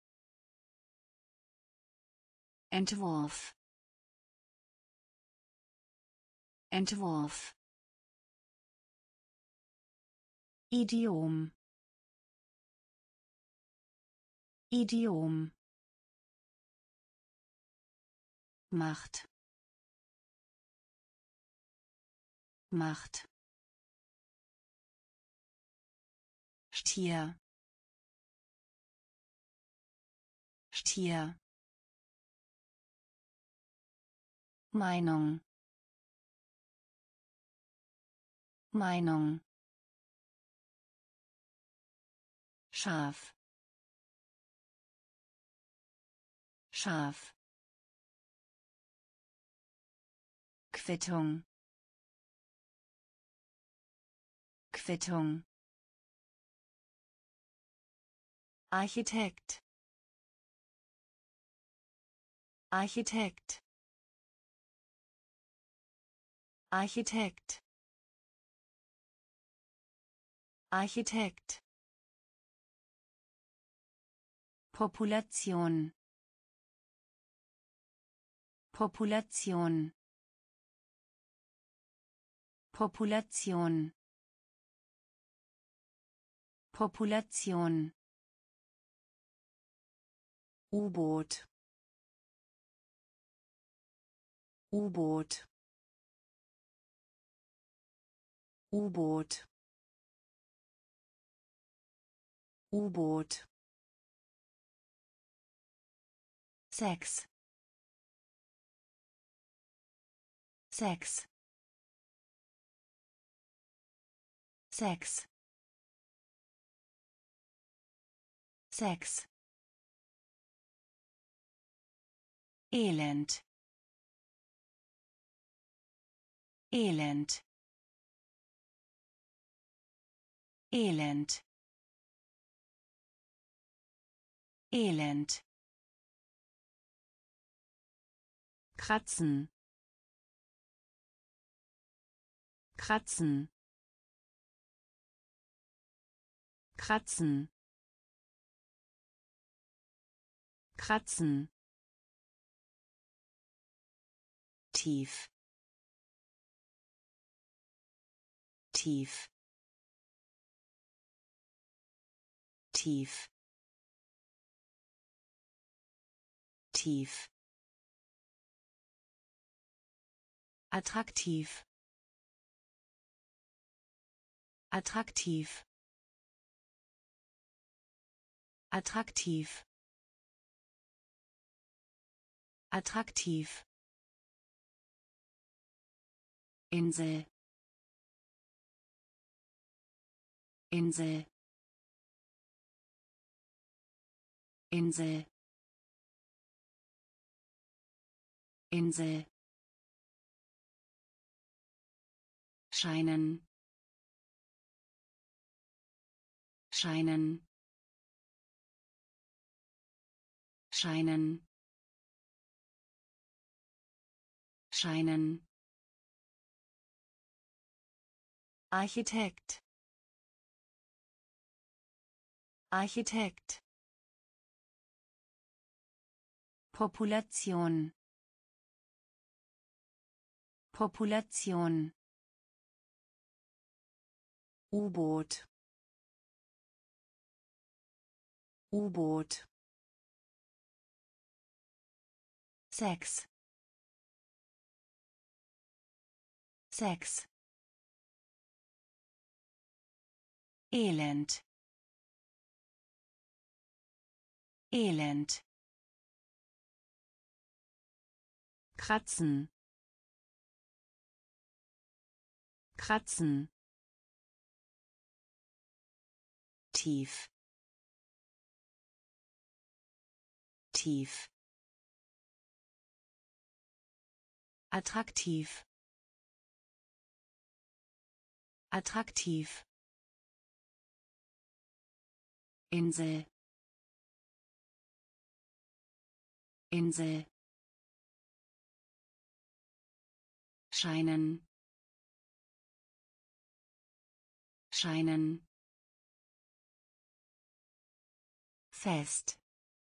Entwurf. Entwurf. Idiom. Idiom. Macht. Macht. Stier. Stier. Meinung. Meinung. Scharf. Scharf. Quittung. Quittung. Architekt. Architekt. Architekt. Architekt. Population. Population. Population. Population. U-Boot. U-Boot. U-Boot. U-Boot. Sex. Sex. Sex. Sex. Elend. Elend. Elend. Elend. Kratzen. Kratzen. Kratzen. Kratzen. Tief. Tief. Tief. Tief. Attraktiv. Attraktiv. attraktiv, attraktiv, Insel, Insel, Insel, Insel, scheinen, scheinen, scheinen, scheinen, Architekt, Architekt, Population, Population, U-Boot, U-Boot, Sex, Sex, Elend, Elend, kratzen, kratzen, tief, tief, attraktiv, attraktiv, Insel, Insel, scheinen, scheinen, fest,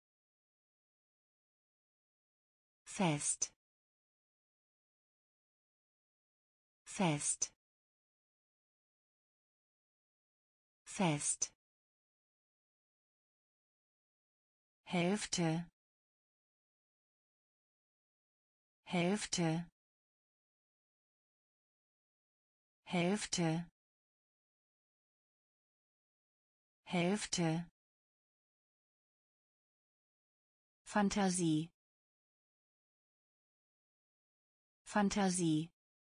fest, fest, fest, Hälfte, Hälfte, Hälfte, Hälfte, Fantasie, Fantasie,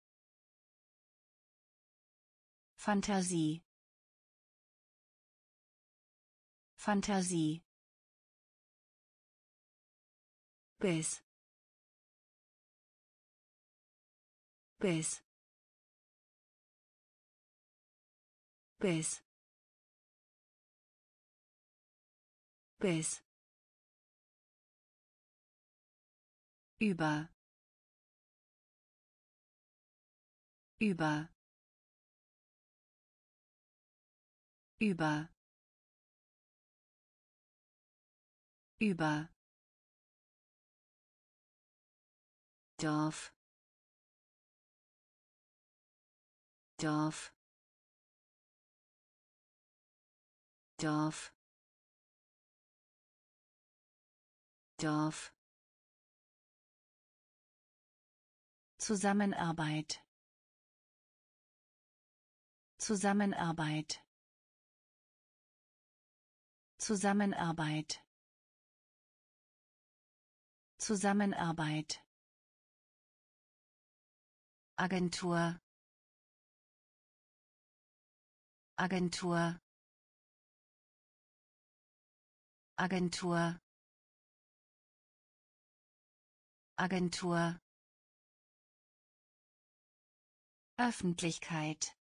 Fantasie, Fantasie, bis, bis, bis, bis, über, über, über, über, Dorf, Dorf, Dorf, Dorf, Zusammenarbeit, Zusammenarbeit, Zusammenarbeit, Zusammenarbeit, Agentur, Agentur, Agentur, Agentur, Öffentlichkeit,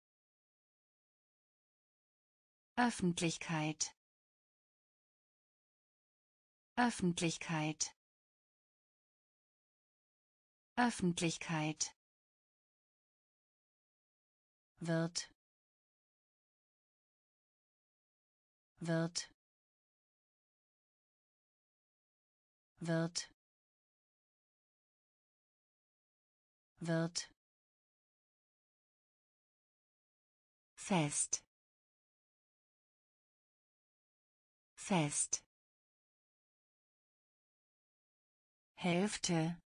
Öffentlichkeit, Öffentlichkeit, Öffentlichkeit, wird, wird, wird, wird, fest, fest, Hälfte,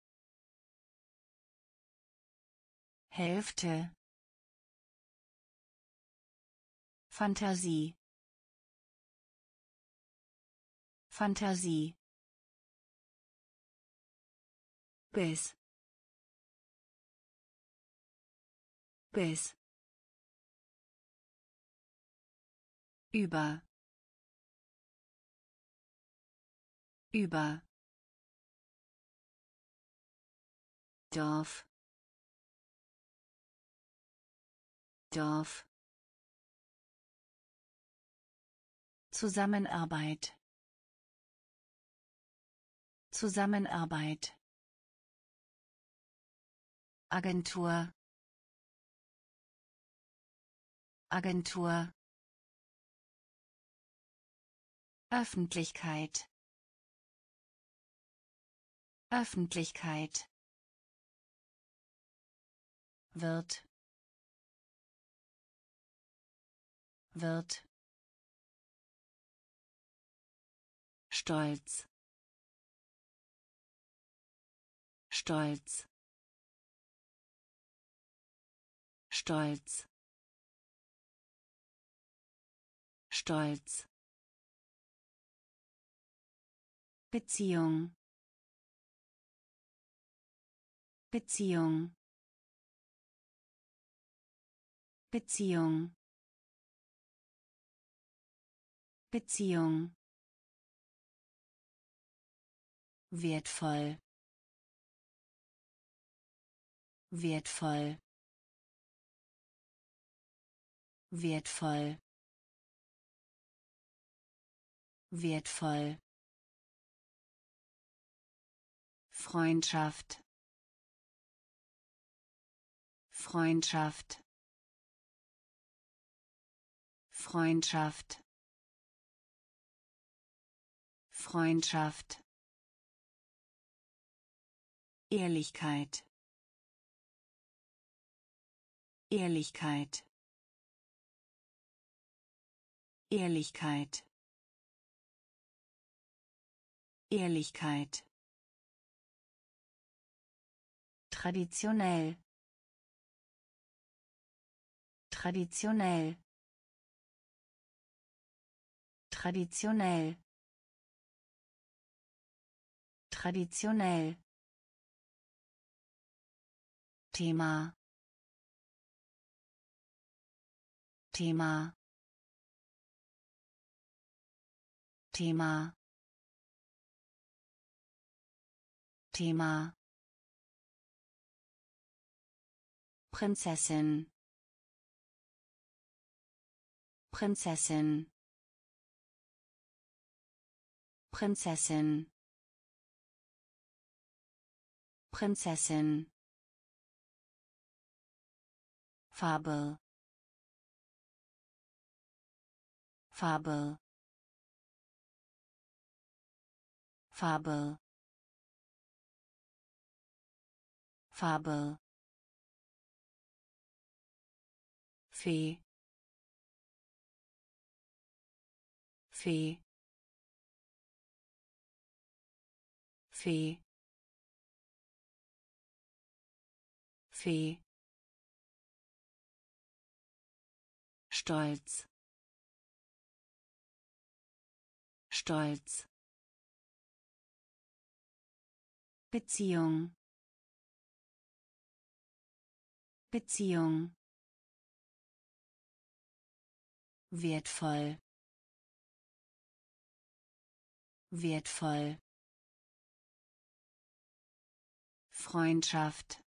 Hälfte, Fantasie, Fantasie. bis bis Über. Über. Dorf. Dorf. Zusammenarbeit. Zusammenarbeit. Agentur. Agentur. Öffentlichkeit. Öffentlichkeit. Wird. Wird. Stolz. Stolz. Stolz. Stolz. Beziehung. Beziehung. Beziehung. Beziehung. Wertvoll. Wertvoll. Wertvoll. Wertvoll. Freundschaft. Freundschaft. Freundschaft. Freundschaft. Ehrlichkeit. Ehrlichkeit. Ehrlichkeit. Ehrlichkeit. Traditionell. Traditionell. Traditionell. Traditionell. Thema. Thema. Thema. Thema. Prinzessin. Prinzessin. Prinzessin. Prinzessin. Farbe. Farbe. Farbe. Farbe. Fee. Fee. Fee. Fee. Stolz. Stolz. Beziehung. Beziehung. Wertvoll. Wertvoll. Freundschaft.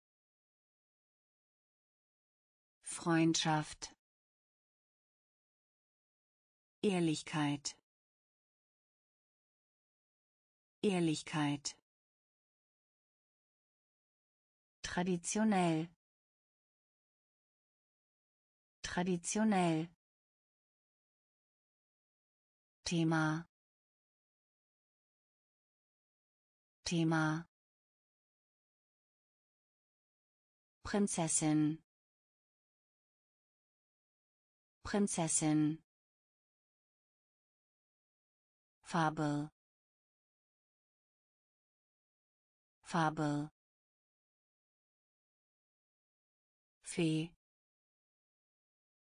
Freundschaft. Ehrlichkeit. Ehrlichkeit. Traditionell. Traditionell. Thema. Thema. Prinzessin. Prinzessin. Farbe. Farbe. Fee.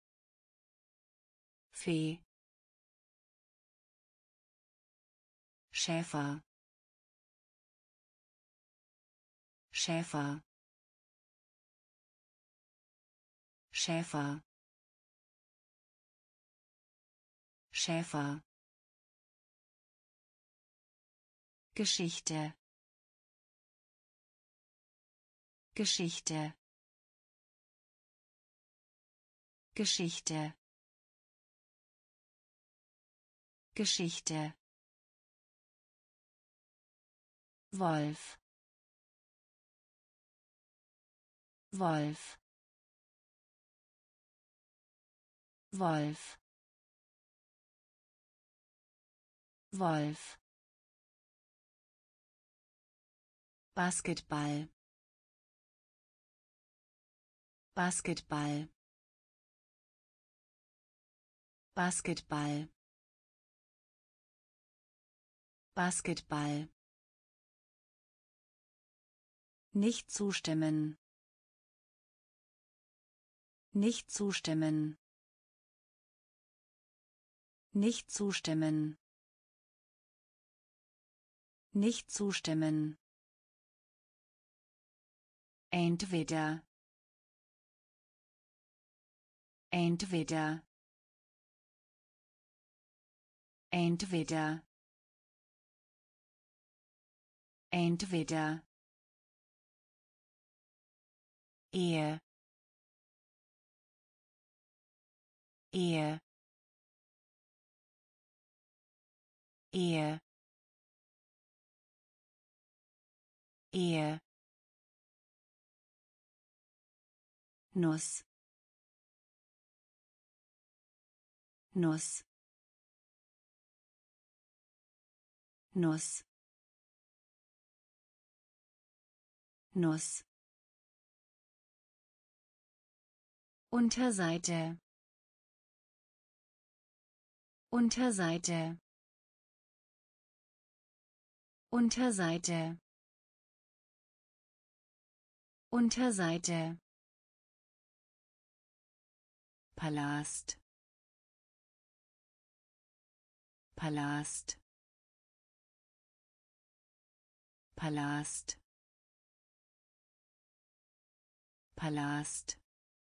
Fee. Schäfer Schäfer Schäfer Schäfer Geschichte Geschichte Geschichte Geschichte Wolf Wolf Wolf Wolf Basketball Basketball Basketball Basketball nicht zustimmen nicht zustimmen nicht zustimmen nicht zustimmen entweder entweder entweder entweder Ehe Ehe Ehe Ehe Nuss Nuss Nuss Nuss Unterseite Unterseite Unterseite Unterseite Palast Palast Palast Palast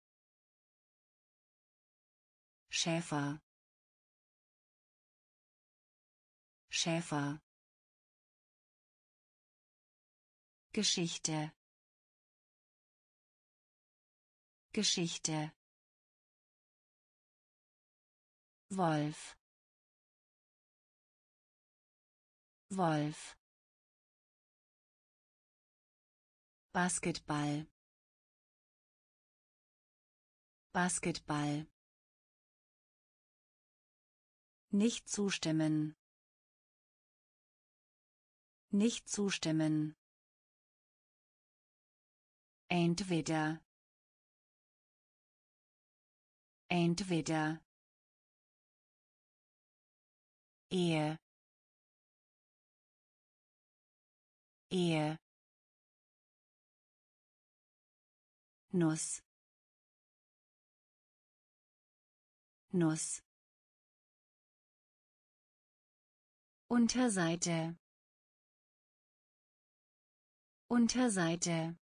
Schäfer Schäfer Geschichte Geschichte Wolf Wolf Basketball Basketball nicht zustimmen nicht zustimmen entweder entweder Ehe Ehe Nuss Nuss Unterseite Unterseite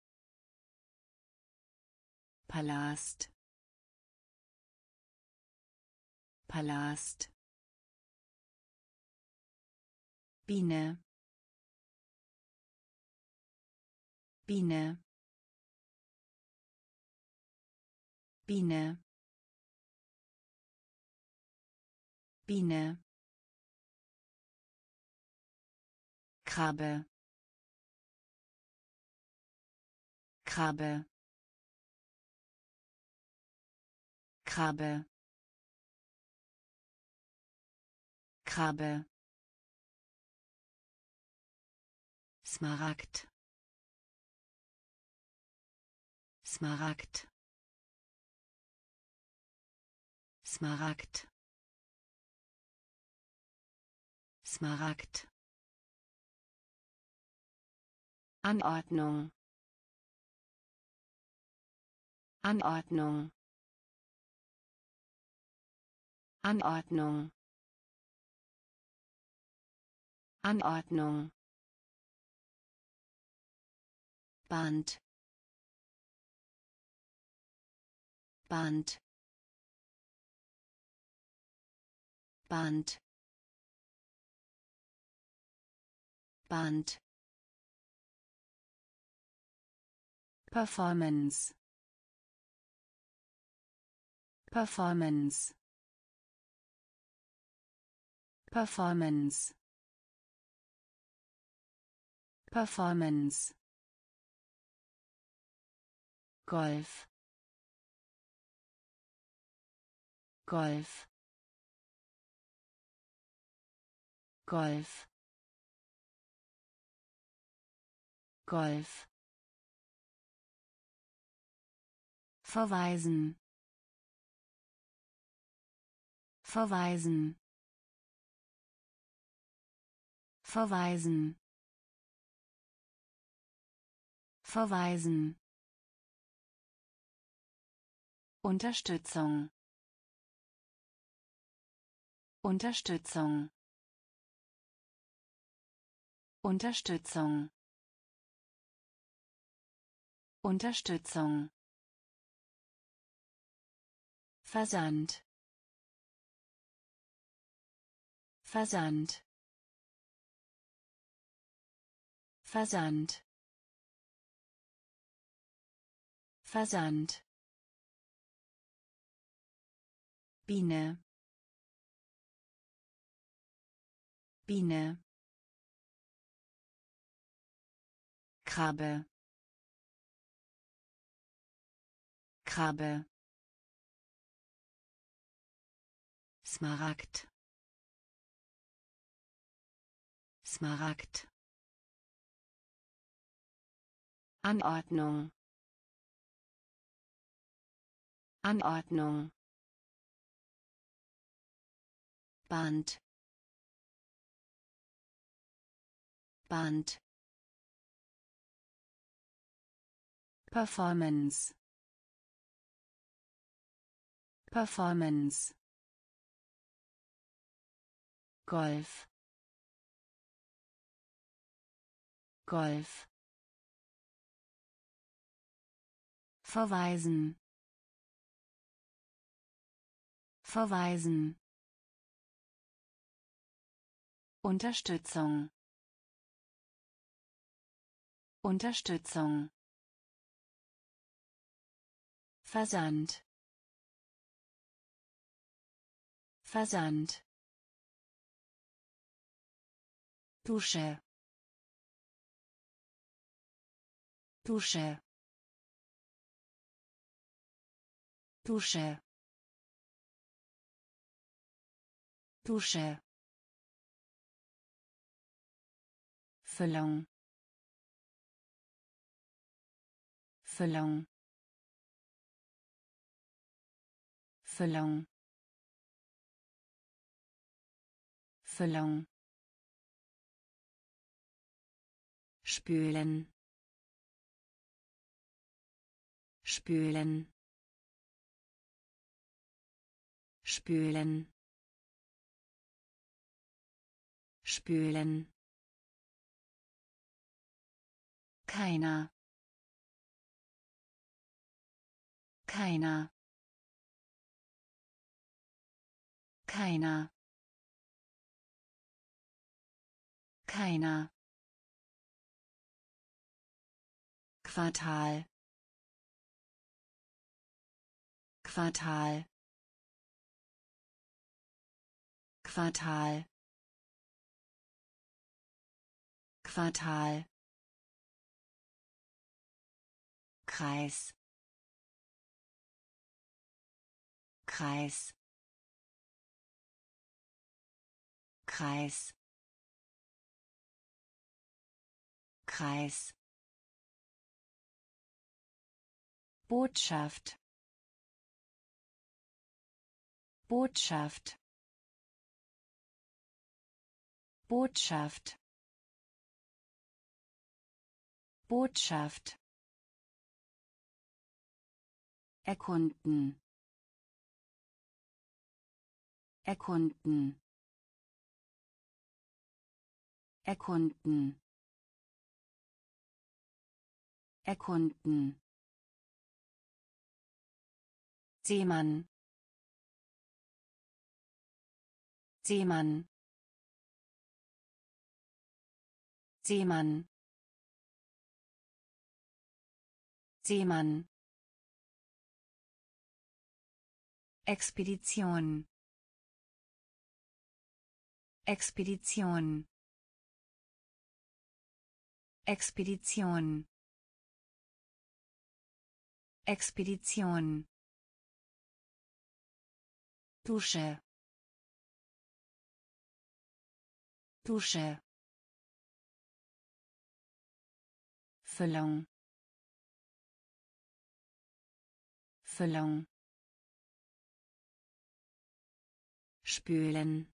Palast Palast Biene Biene Biene Biene Krabbe Krabbe Krabbe Krabbe Smaragd Smaragd Smaragd Smaragd Anordnung Anordnung Anordnung Anordnung. Band. Band. Band. Band. Performance. Performance. Performance. Performance. Golf. Golf. Golf. Golf. Verweisen. Verweisen. Verweisen. Verweisen. Unterstützung. Unterstützung. Unterstützung. Unterstützung. Versand. Versand. Versand. Versand. Biene. Biene. Krabbe. Krabbe. Smaragd. Smaragd. Anordnung. Anordnung. Band. Band. Performance. Performance. Golf. Golf. Verweisen. Verweisen. Unterstützung. Unterstützung. Versand. Versand. Dusche. Dusche. Dusche. Dusche. Füllung. Füllung. Füllung. Füllung. Spülen. Spülen. Spülen. Spülen. Keiner. Keiner. Keiner. Keiner. Quartal. Quartal. Quartal. Quartal. Kreis. Kreis. Kreis. Kreis. Botschaft. Botschaft. Botschaft. Botschaft. Erkunden. Erkunden. erkunden, erkunden, Seemann, Seemann, Seemann, Seemann, Expedition, Expedition, Expedition, Expedition, Dusche, Dusche, Füllung, Füllung, spülen,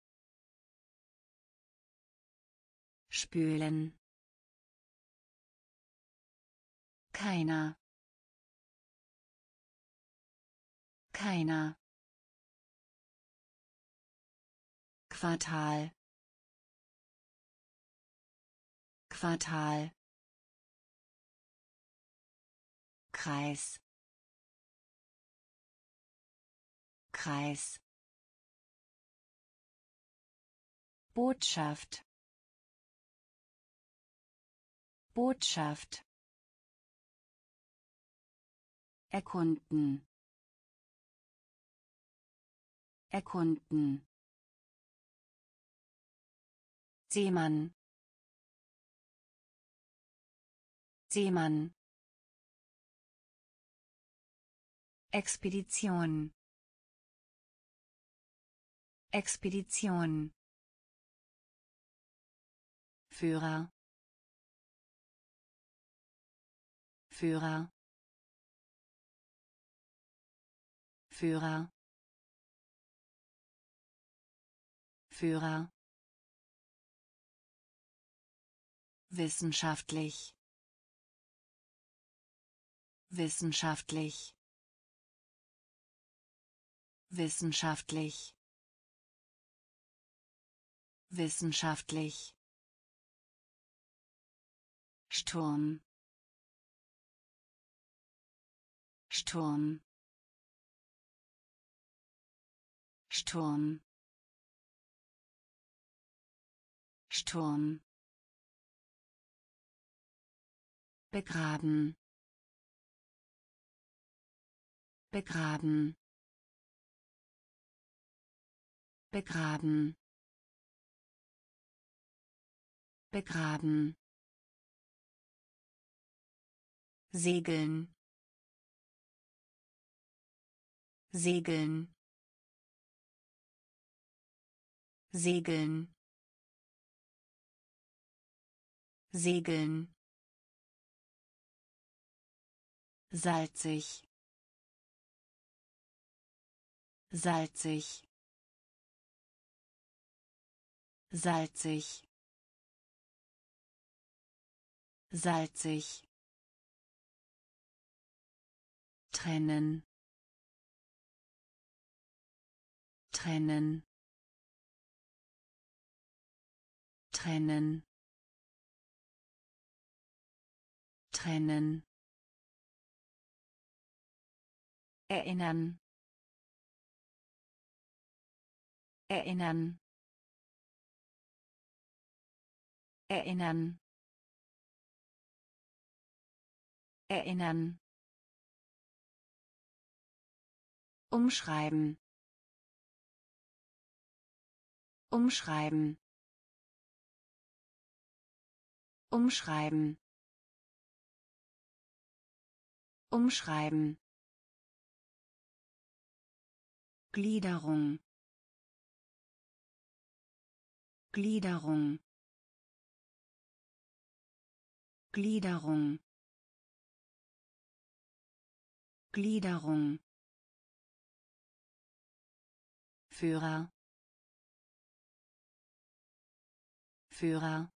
spülen, keiner, keiner, Quartal, Quartal, Kreis, Kreis, Botschaft, Botschaft, erkunden, erkunden, Seemann, Seemann, Expedition, Expedition, Führer, Führer, Führer, Führer, wissenschaftlich, wissenschaftlich, wissenschaftlich, wissenschaftlich, Sturm, Sturm, Sturm, Sturm, begraben, begraben, begraben, begraben, segeln, segeln, segeln, segeln, salzig, salzig, salzig, salzig, trennen, trennen, trennen, trennen, erinnern, erinnern, erinnern, erinnern, umschreiben, umschreiben, umschreiben, umschreiben, Gliederung, Gliederung, Gliederung, Gliederung, Führer, Führer,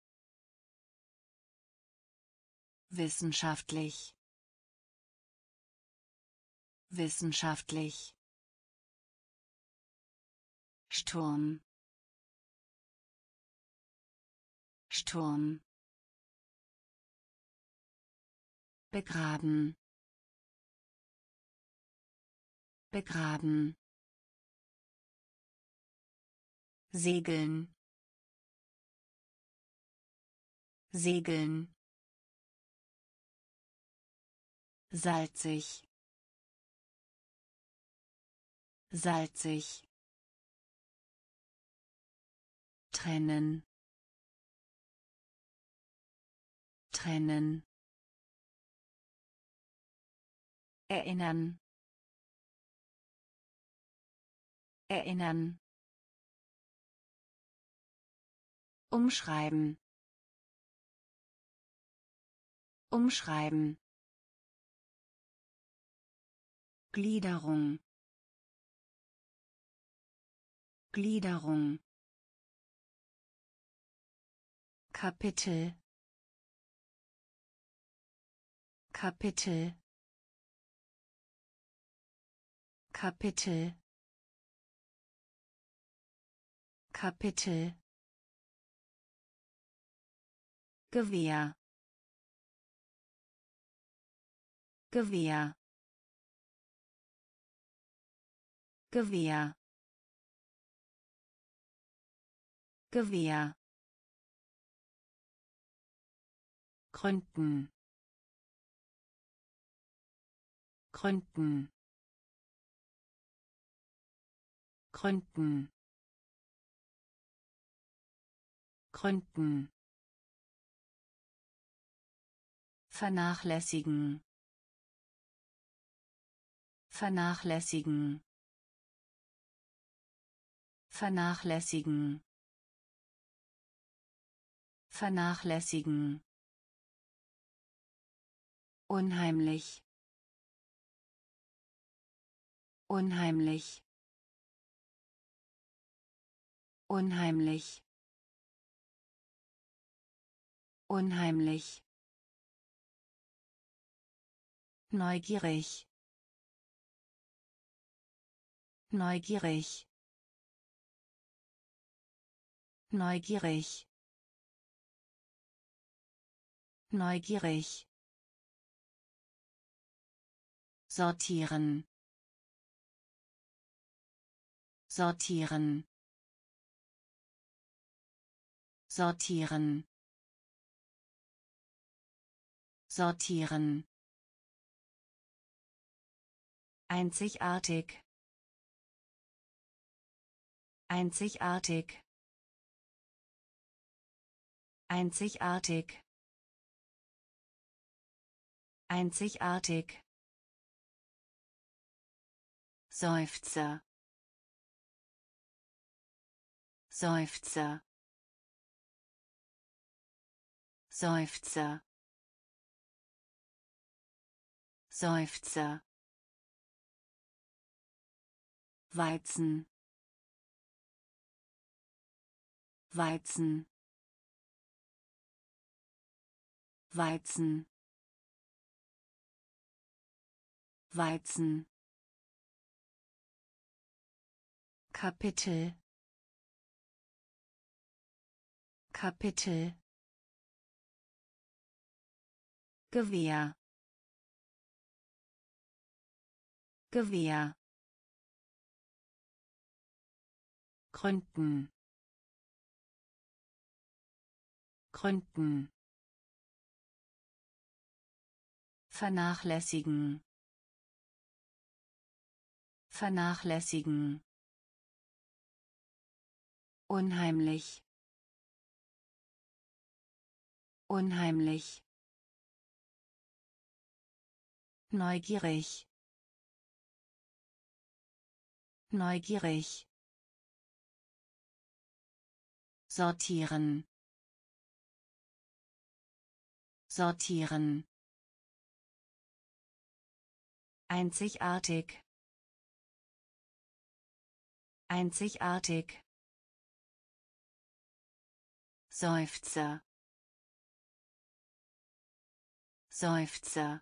wissenschaftlich, wissenschaftlich, Sturm, Sturm. Begraben. Begraben. Segeln. Segeln. Salzig. Salzig. Trennen. Trennen. Erinnern. Erinnern. Umschreiben. Umschreiben. Gliederung. Gliederung. Kapitel. Kapitel. Kapitel. Kapitel. Gewehr. Gewehr. Gewehr. Gewehr. Gründen. Gründen. Gründen. Gründen. Vernachlässigen. Vernachlässigen. Vernachlässigen. Vernachlässigen. Unheimlich. Unheimlich. Unheimlich. Unheimlich. Neugierig. Neugierig. Neugierig. Neugierig. Sortieren. Sortieren. Sortieren. Sortieren. Einzigartig. Einzigartig. Einzigartig. Einzigartig. Seufzer. Seufzer. Seufzer. Seufzer. Weizen. Weizen. Weizen. Weizen. Kapitel. Kapitel. Gewehr. Gewehr. Gründen. Gründen. Vernachlässigen. Vernachlässigen. Unheimlich. Unheimlich. Neugierig. Neugierig. Sortieren. Sortieren. Einzigartig. Einzigartig. Seufzer. Seufzer.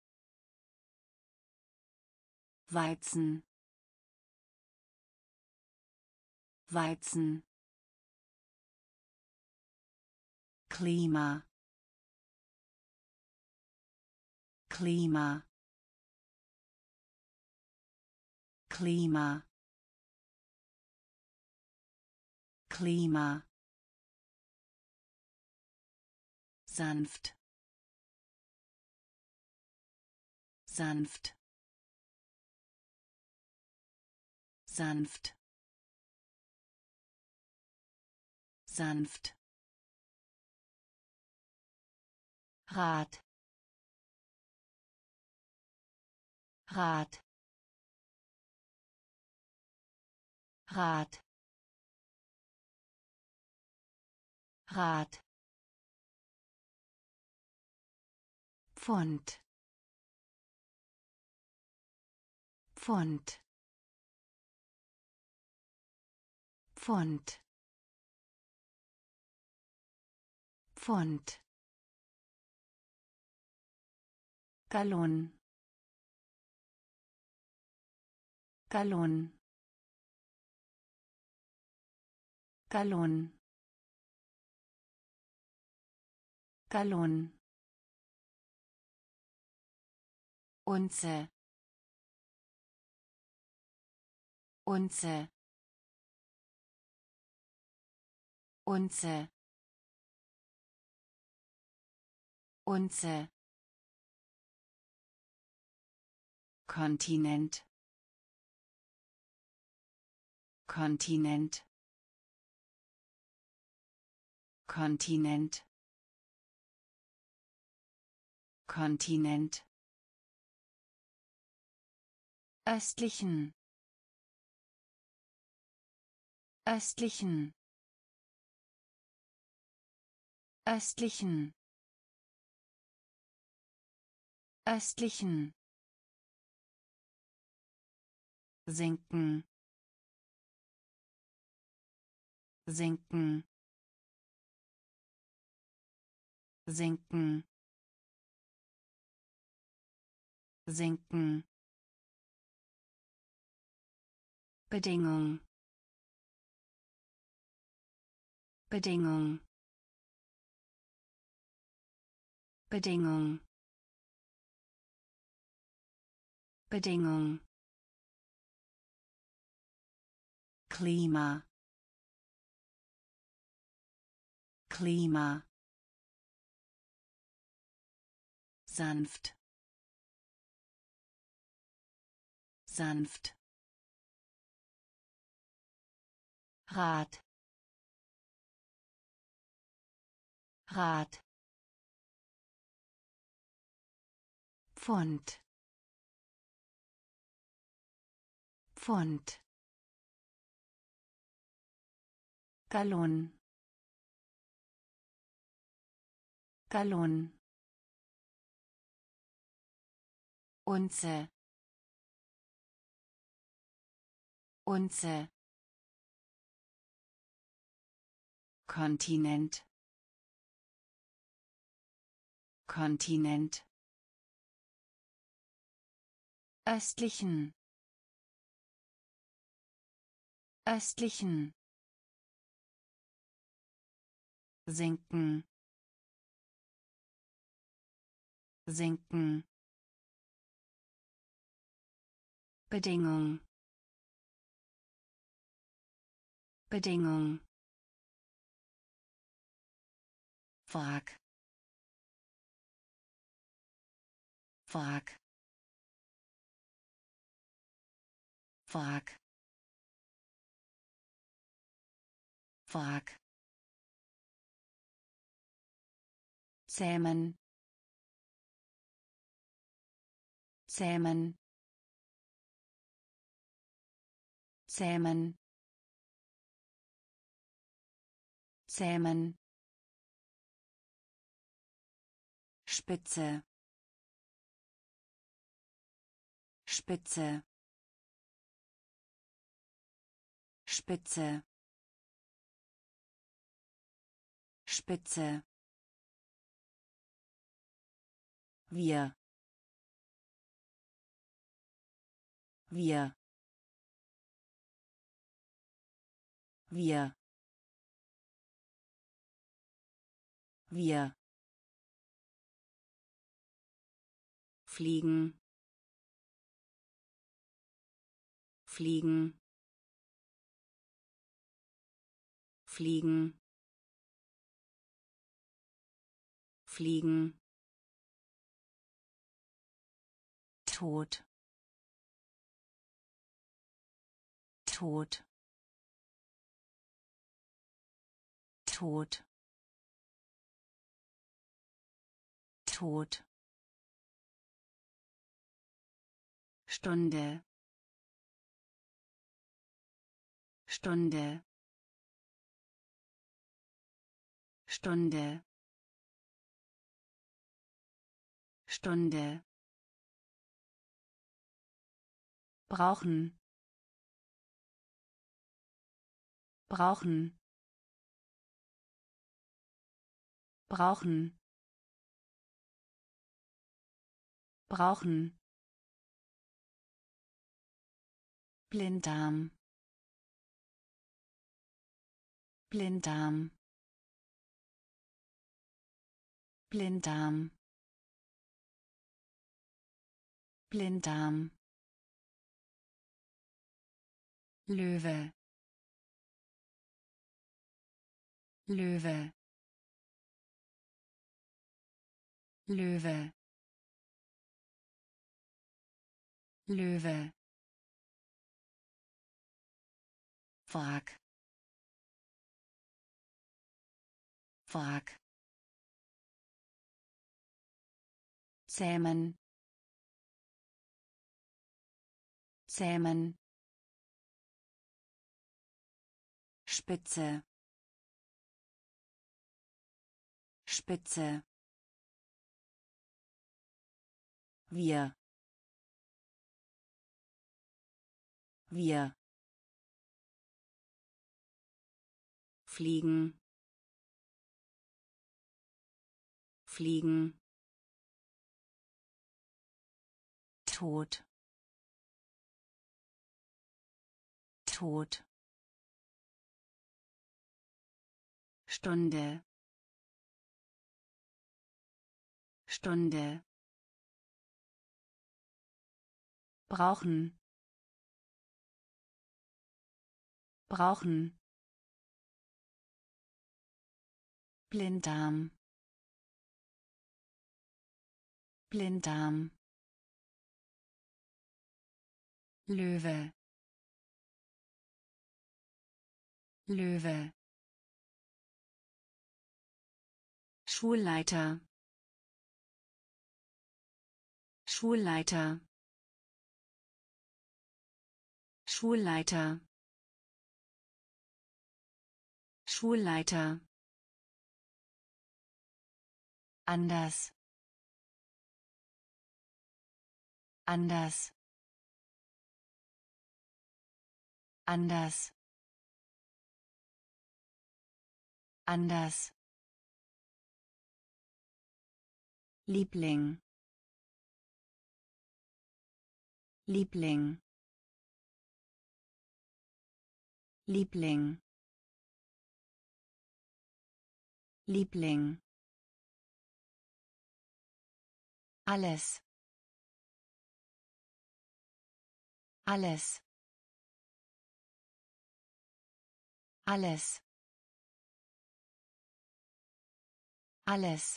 Weizen. Weizen. Klima, Klima, Klima, Klima, sanft, sanft, sanft, sanft, Rat, Rat, Rat, Rat, Pfund, Pfund, Pfund, Pfund, Gallon, Gallon, Gallon, Gallon, Unze, Unze, Unze, Unze, Kontinent, Kontinent, Kontinent, Kontinent, östlichen, östlichen, östlichen, östlichen, sinken, sinken, sinken, sinken, Bedingung, Bedingung, Bedingung, Bedingung, Klima, Klima, sanft, sanft, Rat, Rat, Pfund, Pfund, Gallon, Gallon, Unze, Unze, Kontinent, Kontinent, östlichen, östlichen, sinken, sinken, Bedingung, Bedingung, Wrack, Wrack, Wrack, Wrack, zähmen, zähmen, zähmen, zähmen, Spitze, Spitze, Spitze, Spitze, wir, wir, wir, Wir. Fliegen. Fliegen. Fliegen. Fliegen. Tod. Tod. Tod. Tod. Stunde. Stunde. Stunde. Stunde. Brauchen. Brauchen. Brauchen. Brauchen. Blinddarm. Blinddarm. Blinddarm. Blinddarm. Löwe. Löwe. Löwe. Löwe. Wrack. Wrack. Zähmen. Zähmen. Spitze. Spitze. Wir. Wir. Fliegen. Fliegen. Tod. Tod. Stunde. Stunde. Brauchen. Brauchen. Blinddarm. Blinddarm. Löwe. Löwe. Schulleiter. Schulleiter. Schulleiter. Schulleiter. Anders. Anders. Anders. Anders. Liebling. Liebling. Liebling. Liebling. Alles. Alles. Alles. Alles.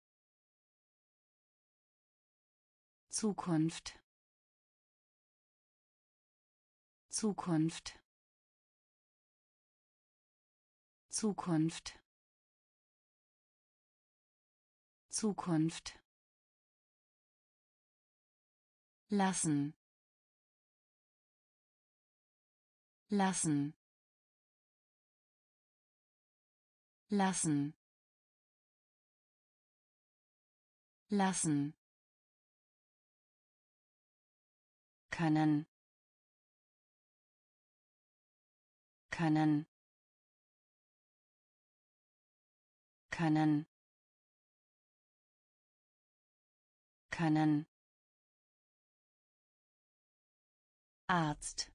Zukunft. Zukunft. Zukunft. Zukunft. Lassen. Lassen. Lassen. Lassen. Können. Können. Können. Können. Arzt.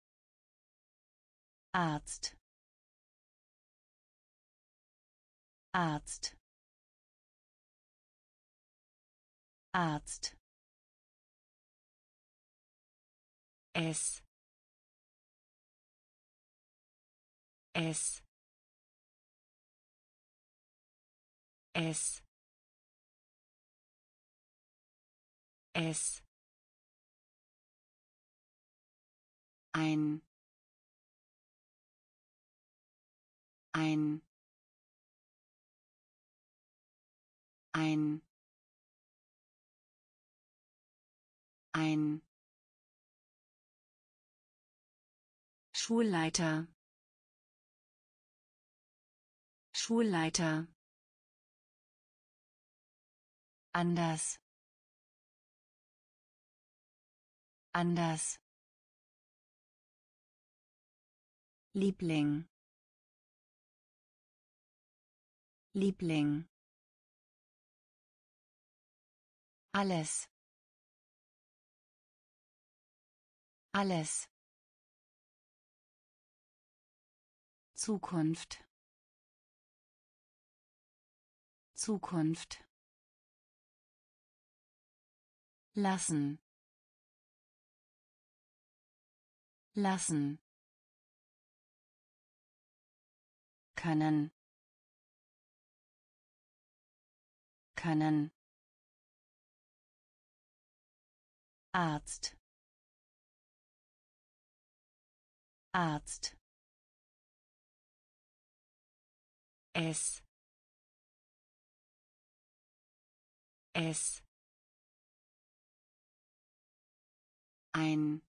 Arzt. Arzt, Arzt, es, es, es, es, ein, ein, ein, ein, Schulleiter, Schulleiter, anders, anders, Liebling, Liebling, alles, alles, Zukunft, Zukunft, lassen, lassen, können, können, Arzt, Arzt, es, es, ein,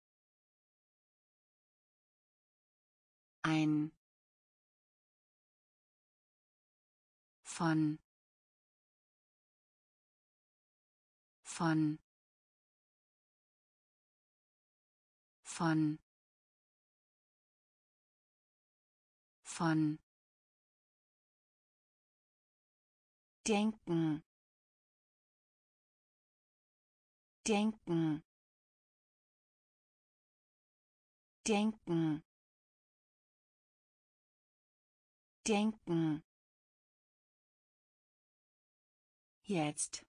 ein, von, von, von, von, denken, denken, denken, denken, jetzt,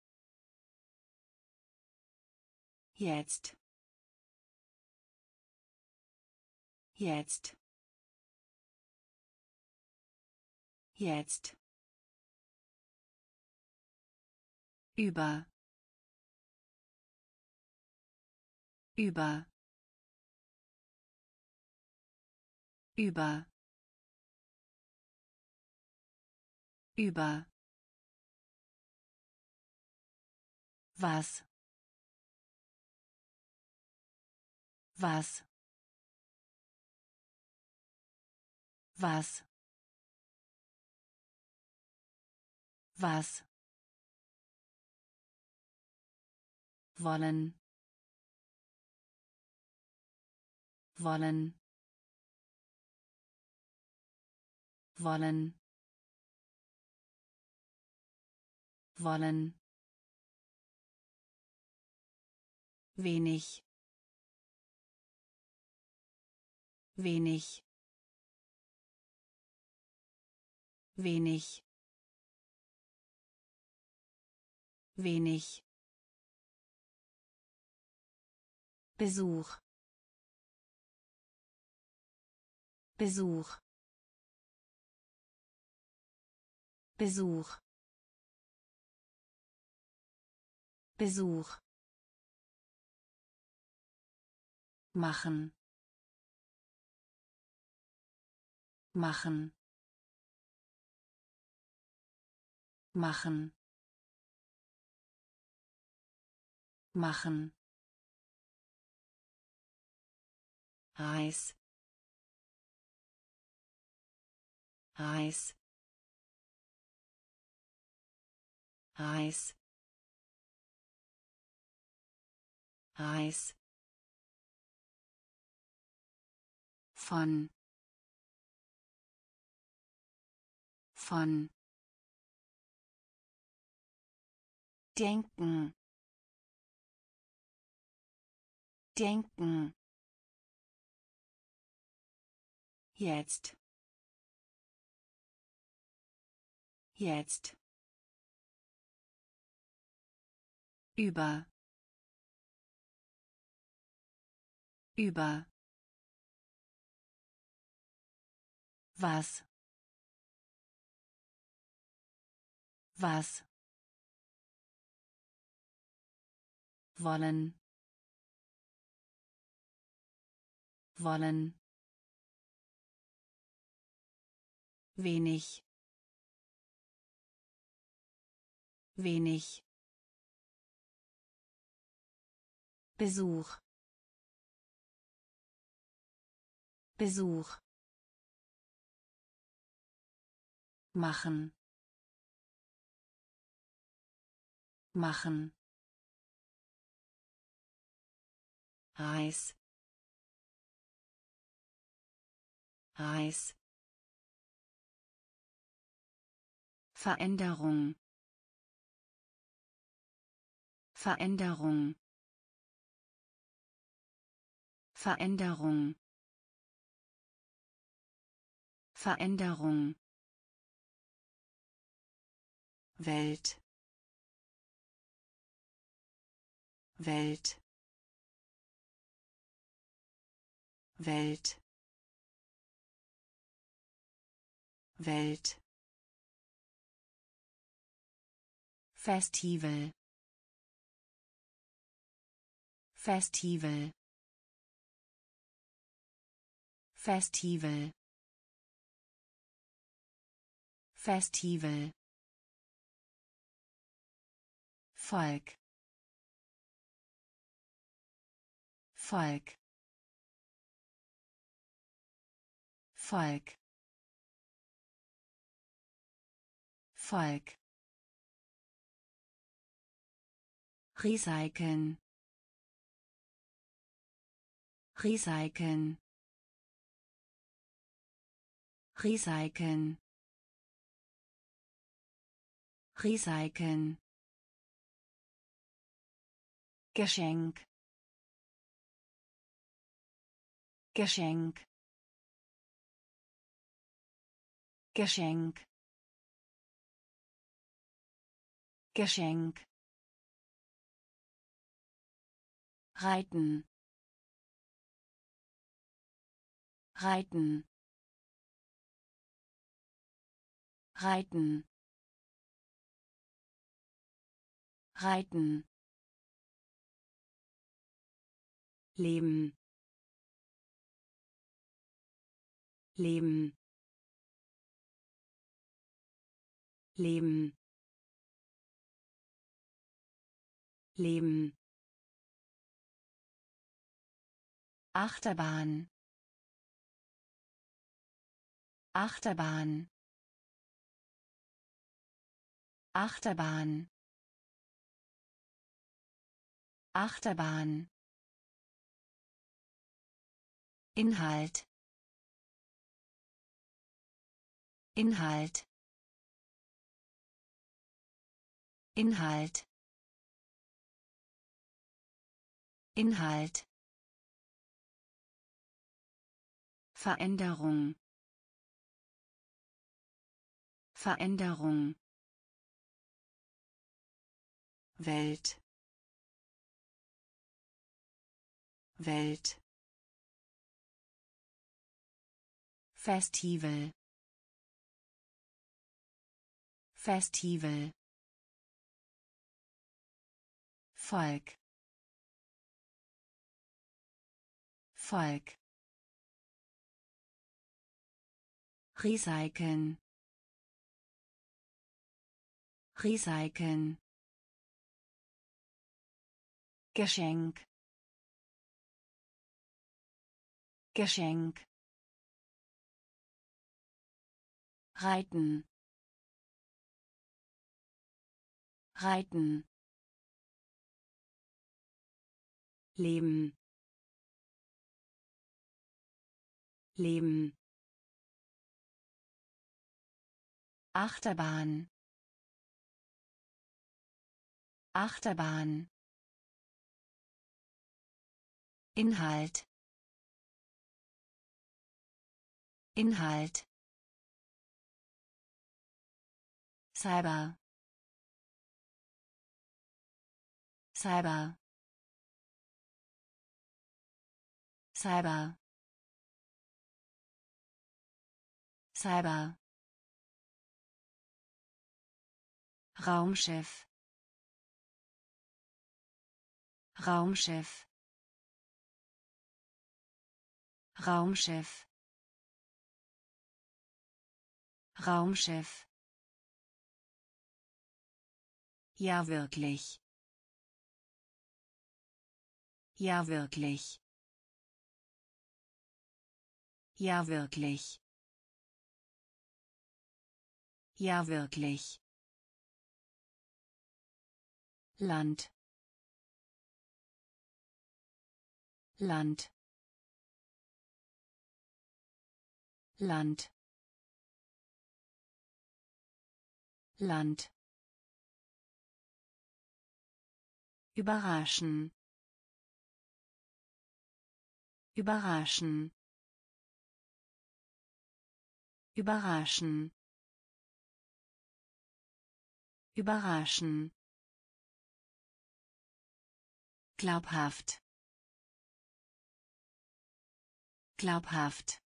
jetzt, jetzt, jetzt, über, über, über, über, was, was, was, was, wollen, wollen, wollen, wollen, wenig, wenig, wenig, wenig, Besuch, Besuch, Besuch, Besuch, machen, machen, machen, machen, Reis, Reis, Reis, Reis, von, von, denken, denken, jetzt, Jetzt. Über. Über. Was? Was? Wollen. Wollen. Wenig. Wenig. Besuch. Besuch. Machen. Machen. Reis. Reis. Veränderung. Veränderung. Veränderung. Veränderung. Welt. Welt. Welt. Welt. Festival. Festival. Festival. Festival. Volk. Volk. Volk. Volk. Recyceln. Recyceln. Recyceln. Recyceln. Geschenk. Geschenk. Geschenk. Geschenk. Reiten. Reiten. Reiten. Reiten. Leben. Leben. Leben. Leben. Achterbahn. Achterbahn. Achterbahn. Achterbahn. Inhalt. Inhalt. Inhalt. Inhalt. Veränderung. Veränderung. Welt. Welt. Festival. Festival. Volk. Volk. Recyceln. Recyceln. Geschenk. Geschenk. Reiten. Reiten. Leben. Leben. Achterbahn. Achterbahn. Inhalt. Inhalt. Cyber. Cyber. Cyber. Cyber. Raumschiff. Raumschiff. Raumschiff. Raumschiff. Ja, wirklich. Ja, wirklich. Ja, wirklich. Ja, wirklich. Land. Land. Land. Land. Überraschen. Überraschen. Überraschen. Überraschen. Glaubhaft. Glaubhaft.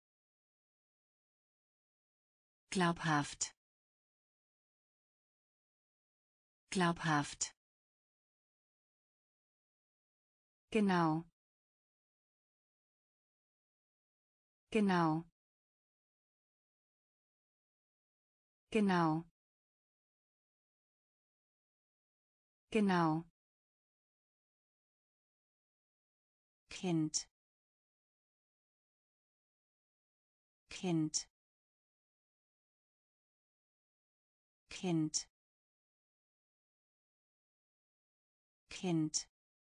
Glaubhaft. Glaubhaft. Genau. Genau. Genau. Genau. Kind. Kind. Kind. Kind.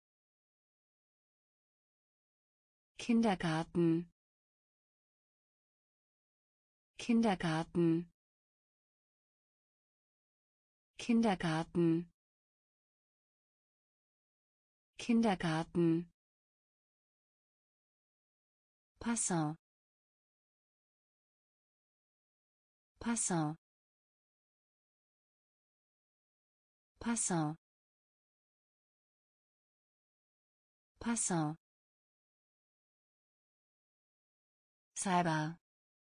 Kindergarten. Kindergarten. Kindergarten. Kindergarten. Passant. Passant. Passant. Passant. Cyber.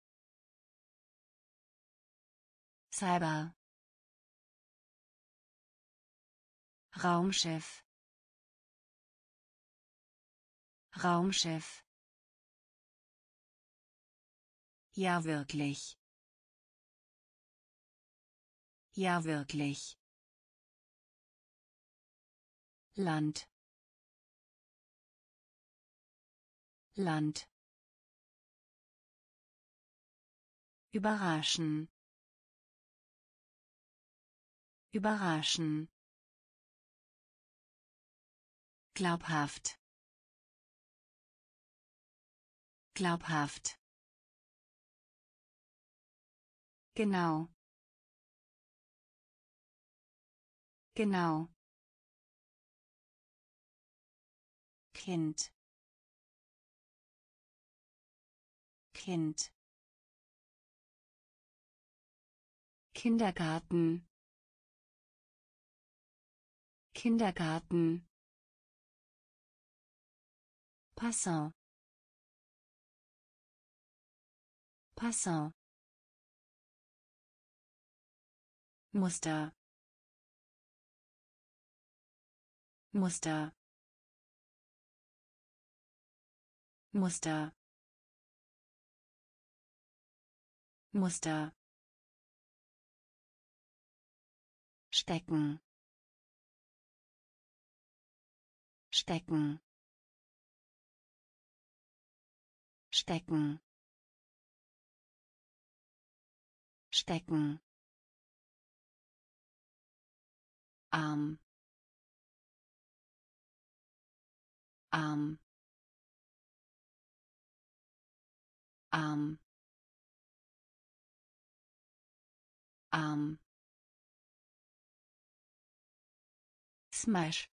Cyber. Raumschiff. Raumschiff. Ja, wirklich. Ja, wirklich. Land. Land. Überraschen. Überraschen. Glaubhaft. Glaubhaft. Genau. Genau. Kind. Kind. Kindergarten. Kindergarten. Passant. Passant. Muster. Muster. Muster. Muster. Stecken. Stecken. Stecken. Stecken. Arm. Arm. Arm. Arm. Smash.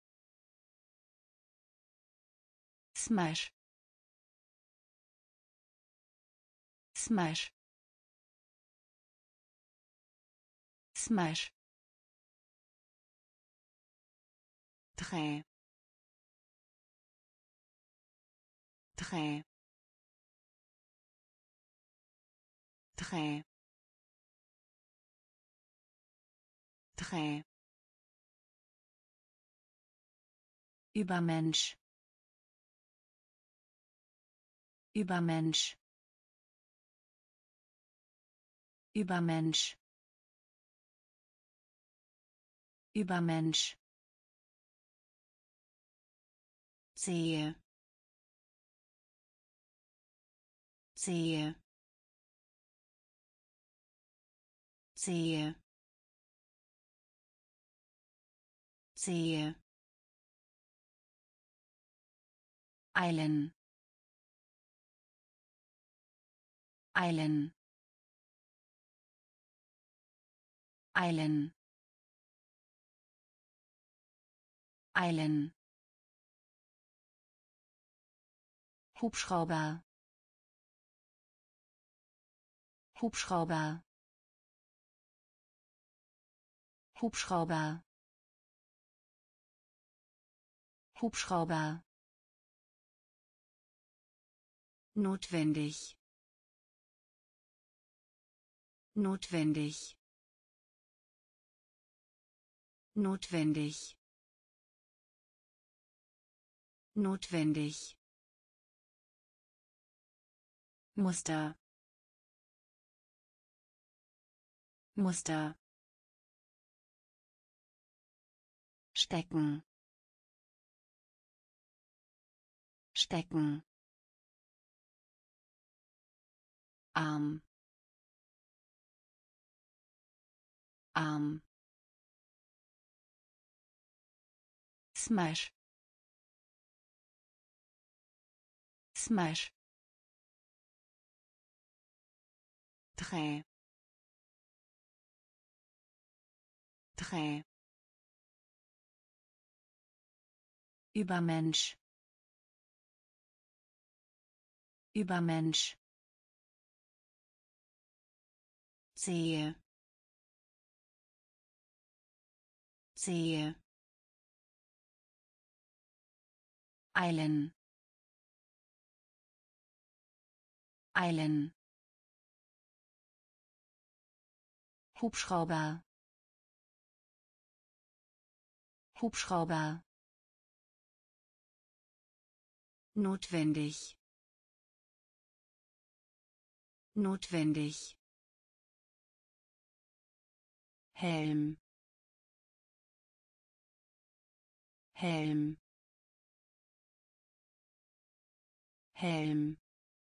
Smash. Smash. Smash. Dreh. Dreh. Dreh. Dreh. Übermensch. Übermensch. Übermensch. Übermensch. Sehe. Sehe. Sehe. Sehe. Eilen. Eilen. Eilen. Eilen. Hubschrauber. Hubschrauber. Hubschrauber. Hubschrauber. Notwendig. Notwendig. Notwendig. Notwendig. Muster. Muster. Stecken. Stecken. Arm. Arm. Smash. Smash. Dreh. Dreh. Übermensch. Übermensch. Sehe. Sehe. Eilen. Eilen. Hubschrauber. Hubschrauber. Notwendig. Notwendig. Helm. Helm. Helm.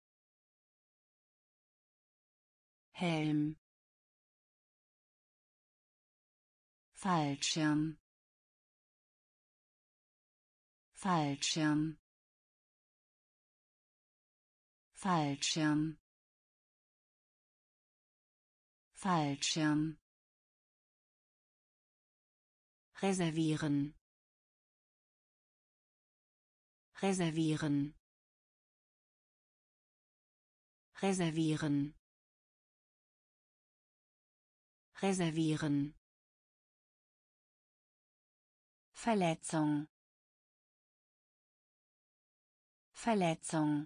Helm. Fallschirm. Fallschirm. Fallschirm. Fallschirm. Reservieren. Reservieren. Reservieren. Reservieren. Verletzung. Verletzung.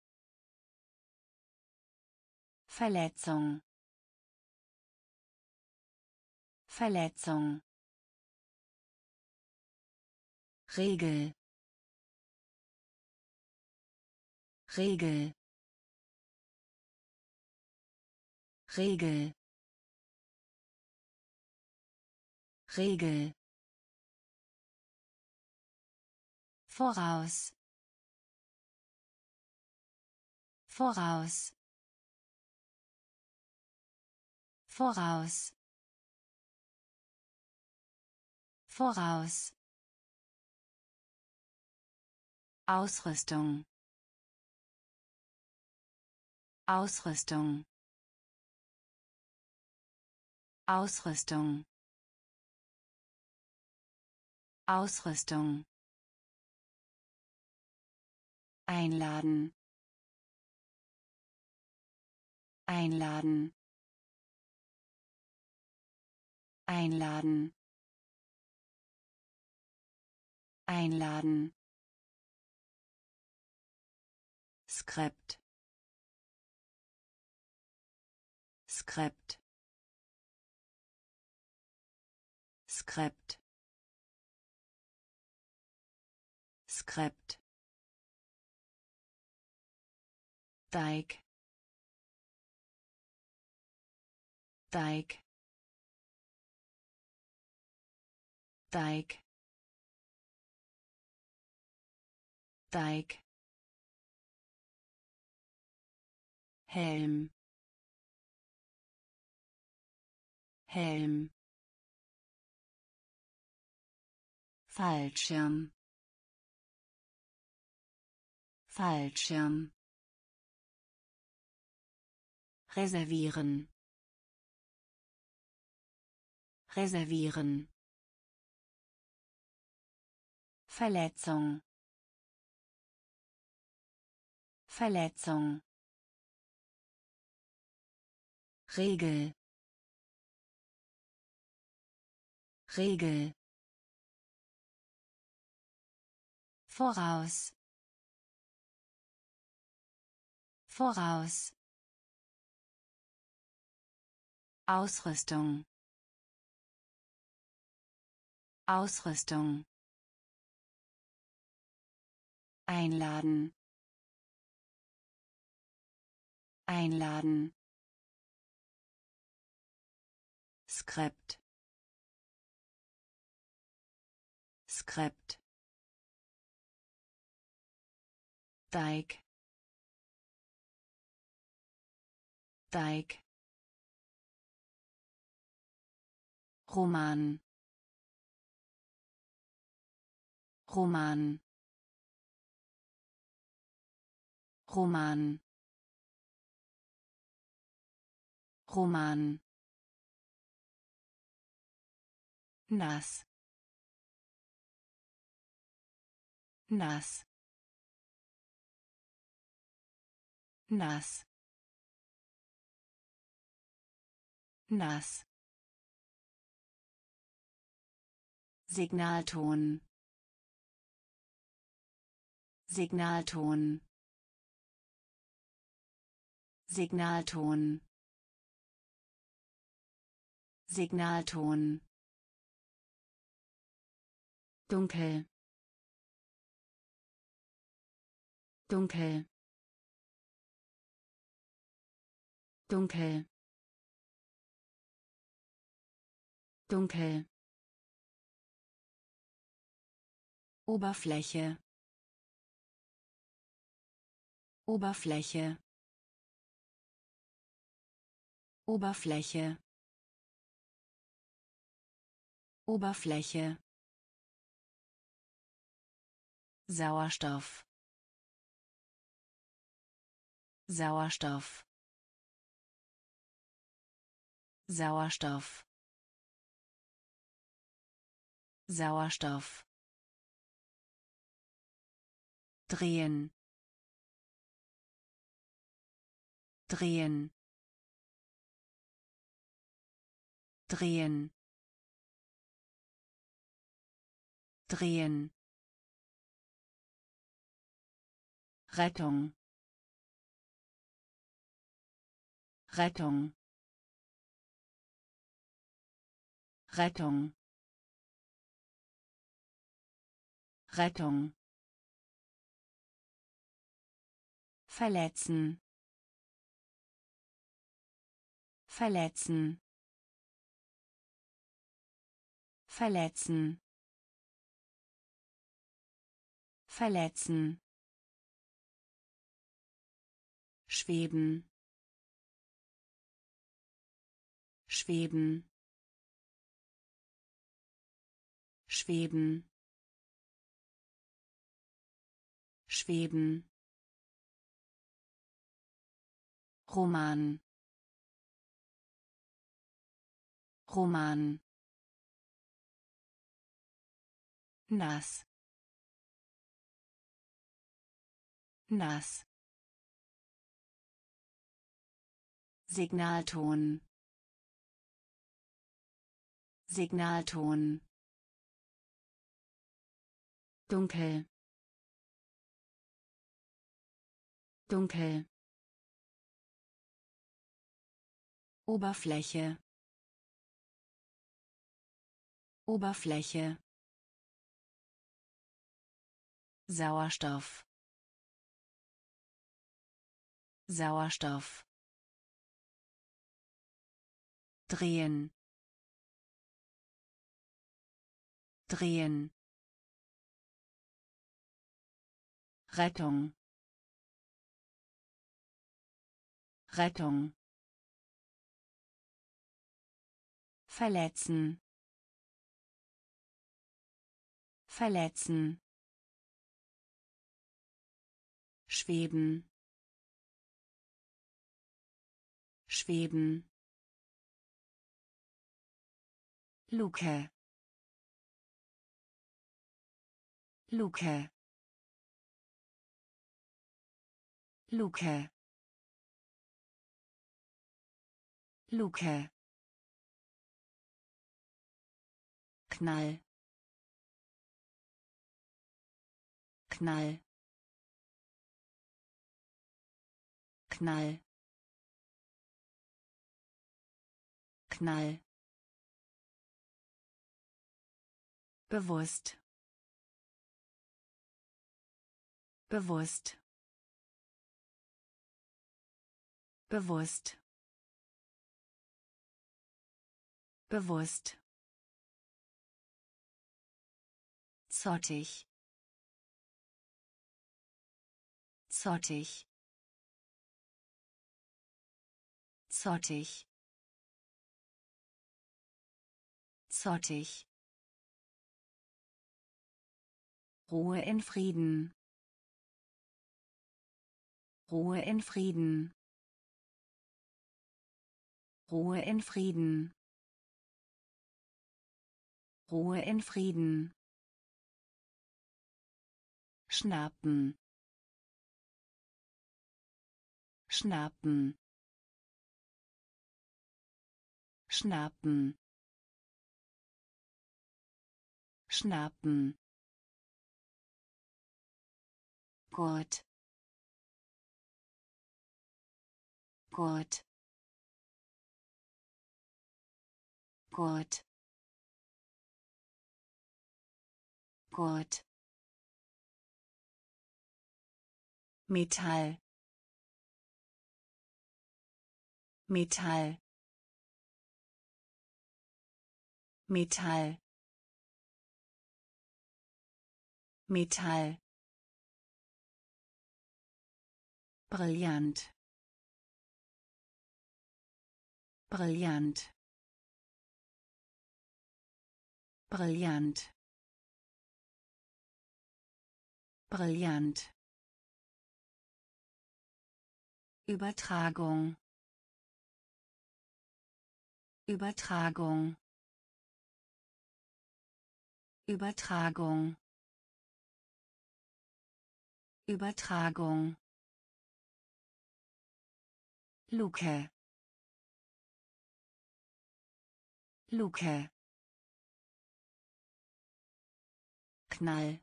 Verletzung. Verletzung. Regel. Regel. Regel. Regel. Voraus. Voraus. Voraus. Voraus. Ausrüstung. Ausrüstung. Ausrüstung. Ausrüstung. Einladen. Einladen. einladen, einladen, Skript, Skript, Skript, Skript, Teig, Teig, Teig, Teig, Helm, Helm, Fallschirm, Fallschirm, reservieren, reservieren, Verletzung, Verletzung, Regel, Regel, voraus, voraus, Ausrüstung, Ausrüstung, einladen, einladen, Skript, Skript, Teig, Teig, Roman, Roman, Roman, Roman, nass, nass, nass, nass, Signalton, Signalton, Signalton, Signalton, dunkel, dunkel, dunkel, dunkel, Oberfläche, Oberfläche, Oberfläche, Oberfläche, Sauerstoff, Sauerstoff, Sauerstoff, Sauerstoff, drehen, drehen, drehen, drehen, Rettung, Rettung, Rettung, Rettung, verletzen, verletzen, verletzen, verletzen, schweben, schweben, schweben, schweben, Roman, Roman, nass, nass, Signalton, Signalton. Dunkel. Dunkel. Oberfläche. Oberfläche. Sauerstoff. Sauerstoff. Drehen. Drehen. Rettung. Rettung. Verletzen. Verletzen. Schweben. Schweben. Luke. Luke. Luke. Luke. Knall. Knall. Knall. Knall. Bewusst. Bewusst. Bewusst. Bewusst. Zottig. Zottig. Zottig. Zottig. Ruhe in Frieden. Ruhe in Frieden. Ruhe in Frieden. Ruhe in Frieden. Schnappen. Schnappen. Schnappen. Schnappen. Gurt. Gurt. Gurt. Gurt. Metall. Metall. Metall. Metall. Brillant. Brillant. Brillant. Brillant. Übertragung. Übertragung. Übertragung. Übertragung. Luke. Luke. Knall.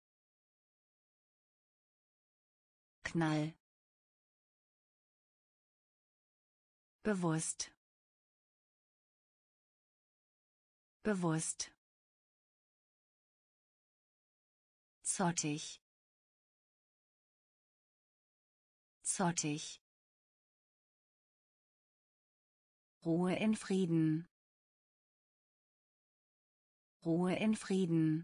Knall. Bewusst. Bewusst. Zottig. Zottig. Ruhe in Frieden. Ruhe in Frieden.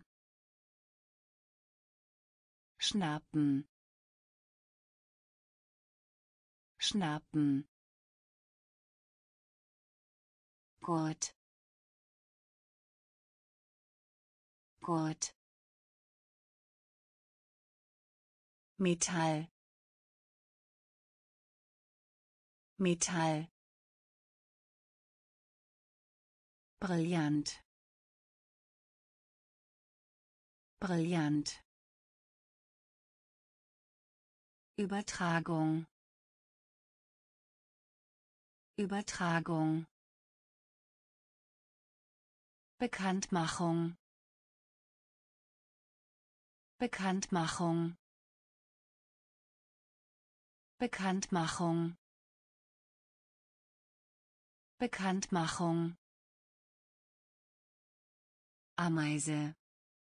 Schnappen. Schnappen. Gurt. Gurt. Metall. Metall. Brillant. Brillant. Übertragung. Übertragung. Bekanntmachung Bekanntmachung Bekanntmachung Bekanntmachung Ameise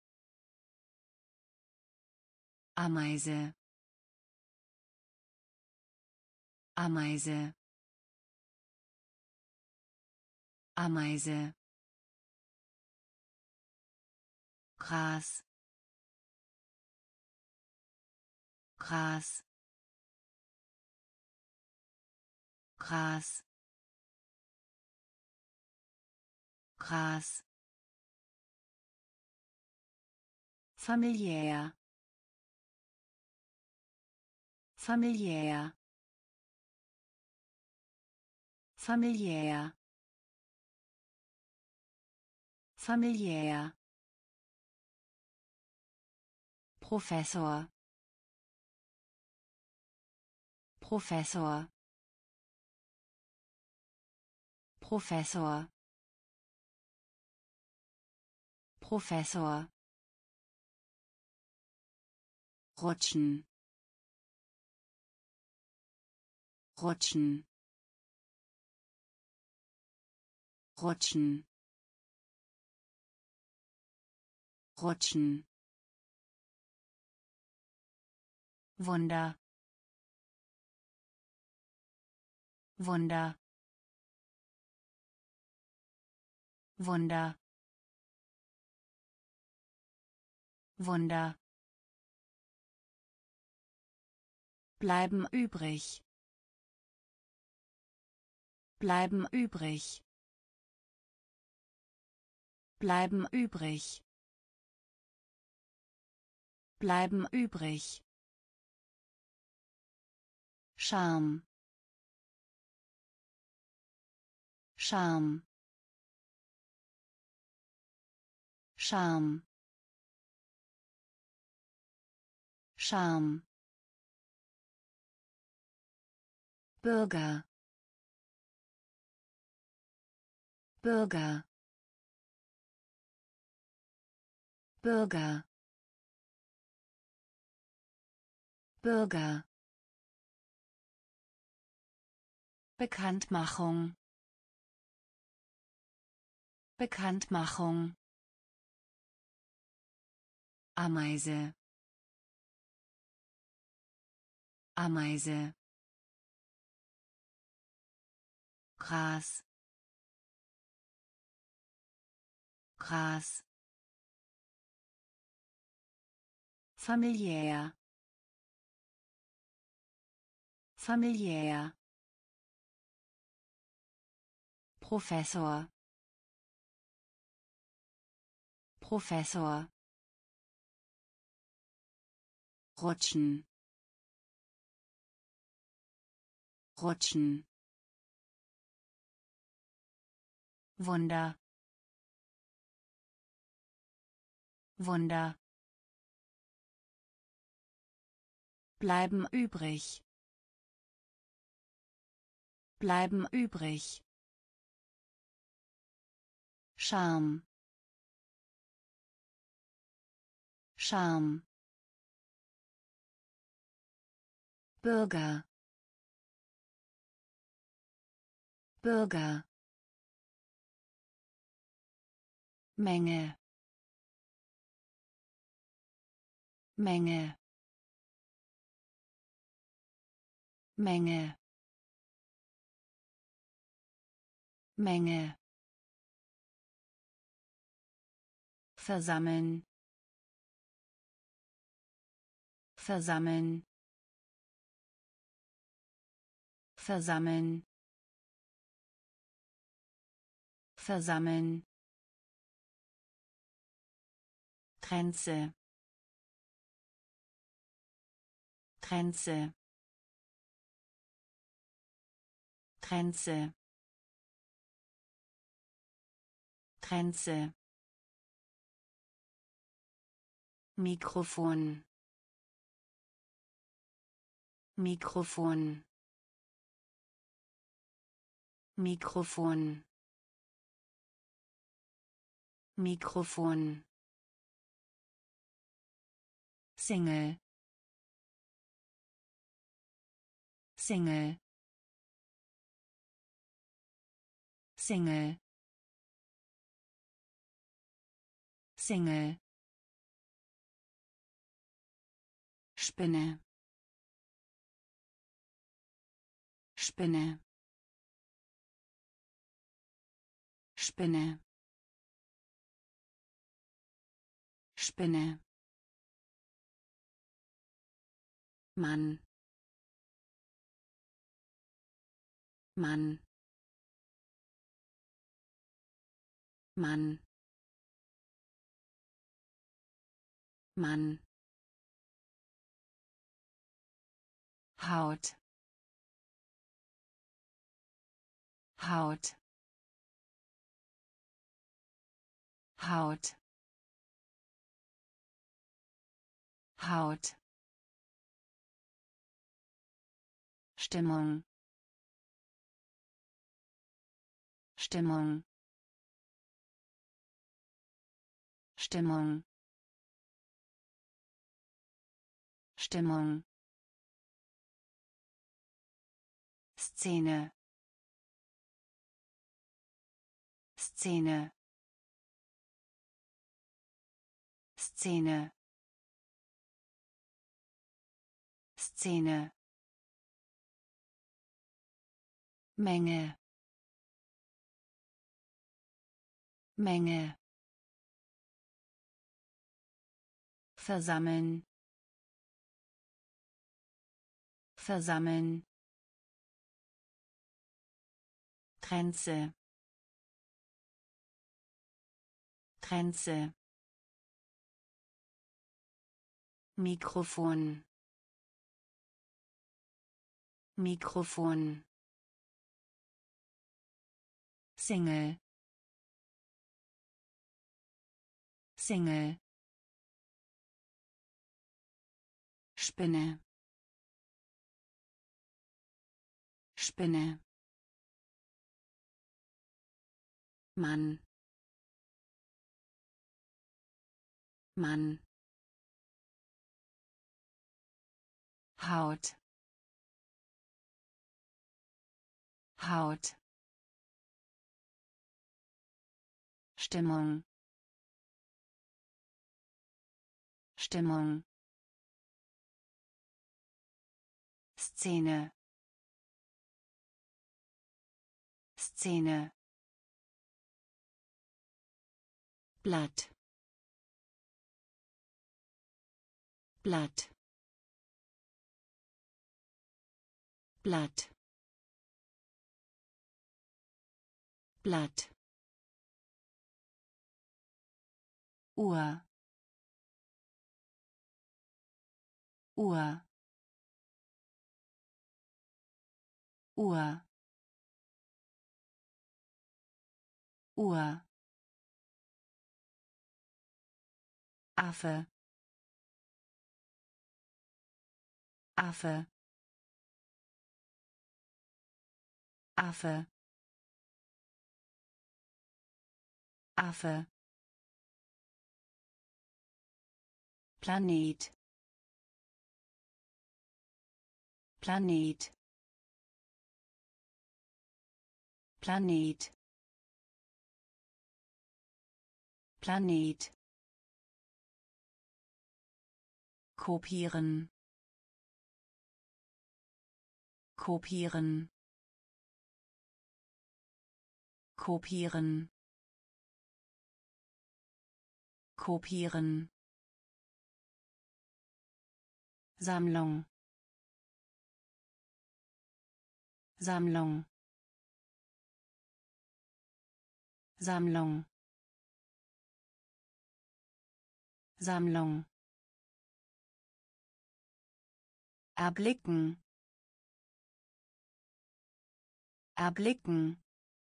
Ameise Ameise Ameise Gras Gras Gras Gras familiär familiär familiär familiär Professor Professor Professor Professor rutschen rutschen rutschen rutschen Wunder Wunder Wunder Wunder bleiben übrig bleiben übrig bleiben übrig bleiben übrig Charme Charme Charme Charme Bürger Bürger Bürger Bürger Bekanntmachung Bekanntmachung Ameise Ameise Gras Gras familiär familiär Professor Professor rutschen rutschen Wunder Wunder bleiben übrig bleiben übrig Charme Charme Bürger Bürger Menge Menge Menge Menge versammeln versammeln versammeln versammeln Grenze Grenze Grenze Grenze Mikrofon Mikrofon Mikrofon Mikrofon. Single. Single. Single. Single. Spinne. Spinne. Spinne. Spinne. Mann. Mann. Mann. Mann. Haut. Haut. Haut. Haut. Stimmung. Stimmung. Stimmung. Stimmung. Szene. Szene. Szene. Szene. Menge. Menge. Versammeln. Versammeln. Grenze. Grenze. Mikrofon. Mikrofon. Single. Single. Spinne. Spinne. Mann. Mann. Haut. Haut. Stimmung. Stimmung. Szene. Szene. Blatt. Blatt. Blatt. Blatt. Uhr. Uhr. Uhr. Uhr. Affe. Affe. Affe. Affe. Planet. Planet. Planet. Planet. Kopieren. Kopieren. Kopieren. Kopieren. Sammlung. Sammlung. Sammlung. Sammlung. Erblicken. Erblicken.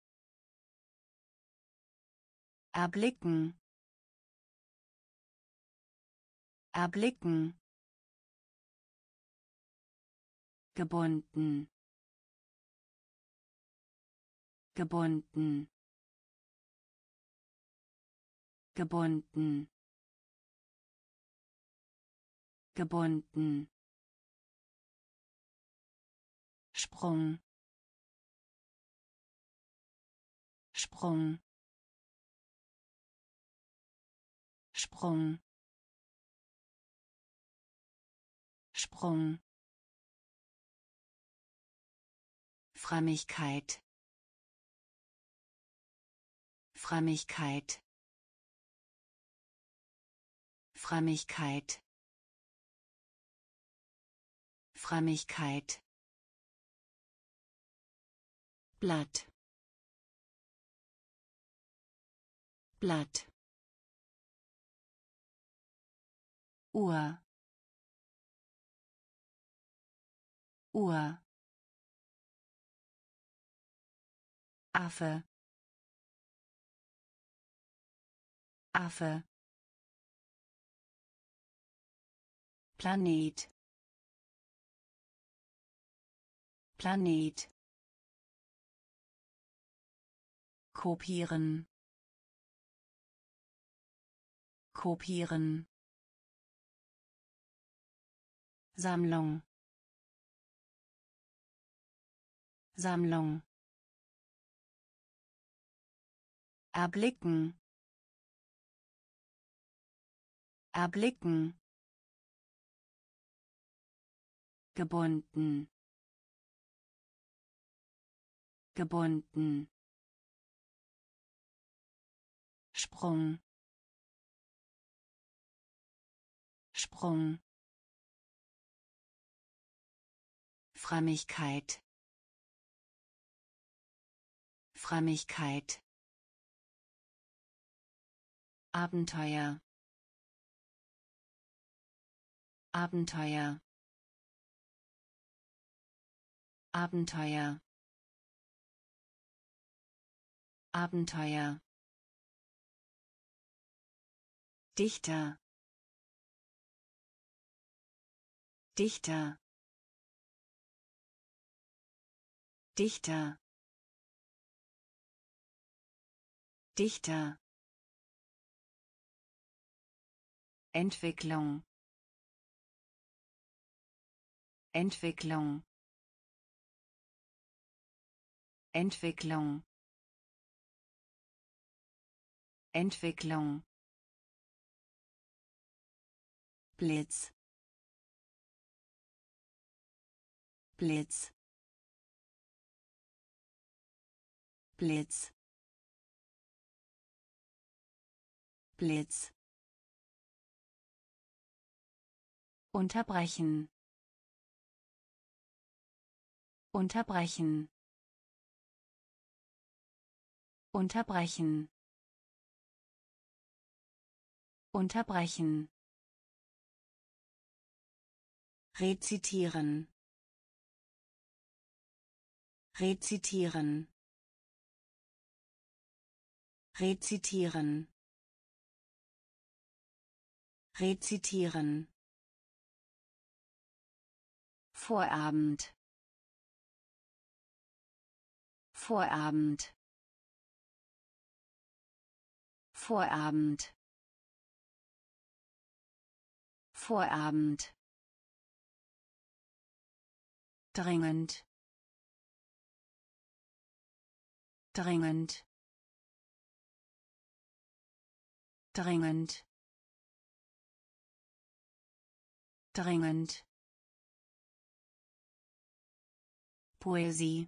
Erblicken. Erblicken. Gebunden. Gebunden. gebunden gebunden Sprung Sprung Sprung Sprung Frömmigkeit Frömmigkeit Frömmigkeit Frömmigkeit Blatt Blatt Uhr Uhr Affe Affe Planet Planet kopieren kopieren Sammlung Sammlung erblicken erblicken gebunden gebunden Sprung Sprung Frömmigkeit Frömmigkeit Abenteuer Abenteuer Abenteuer Abenteuer Dichter Dichter Dichter Dichter Entwicklung Entwicklung Entwicklung Entwicklung Blitz Blitz Blitz Blitz Unterbrechen Unterbrechen Unterbrechen Unterbrechen Rezitieren Rezitieren Rezitieren Rezitieren Vorabend Vorabend Vorabend Vorabend dringend dringend dringend dringend Poesie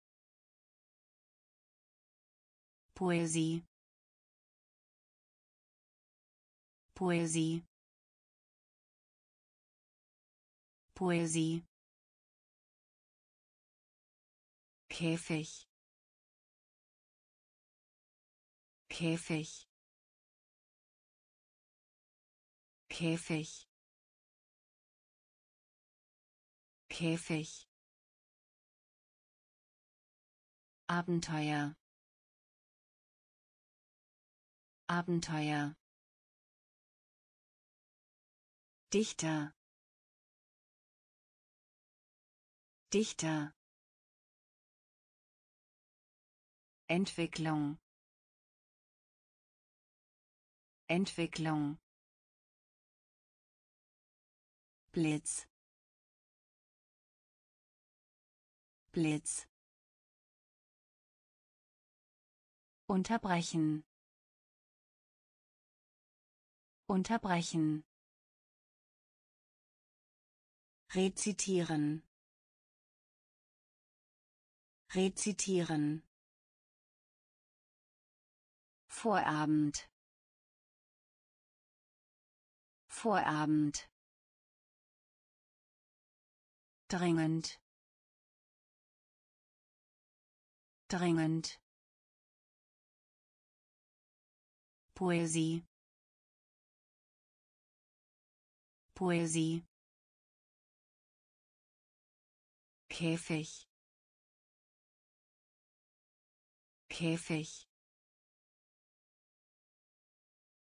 Poesie Poesie Poesie Käfig Käfig Käfig Käfig Abenteuer Abenteuer Dichter Dichter Entwicklung Entwicklung. Blitz, Blitz. Unterbrechen, unterbrechen. Rezitieren, rezitieren. Vorabend, Vorabend. Dringend, dringend. Poesie, Poesie. Käfig, Käfig.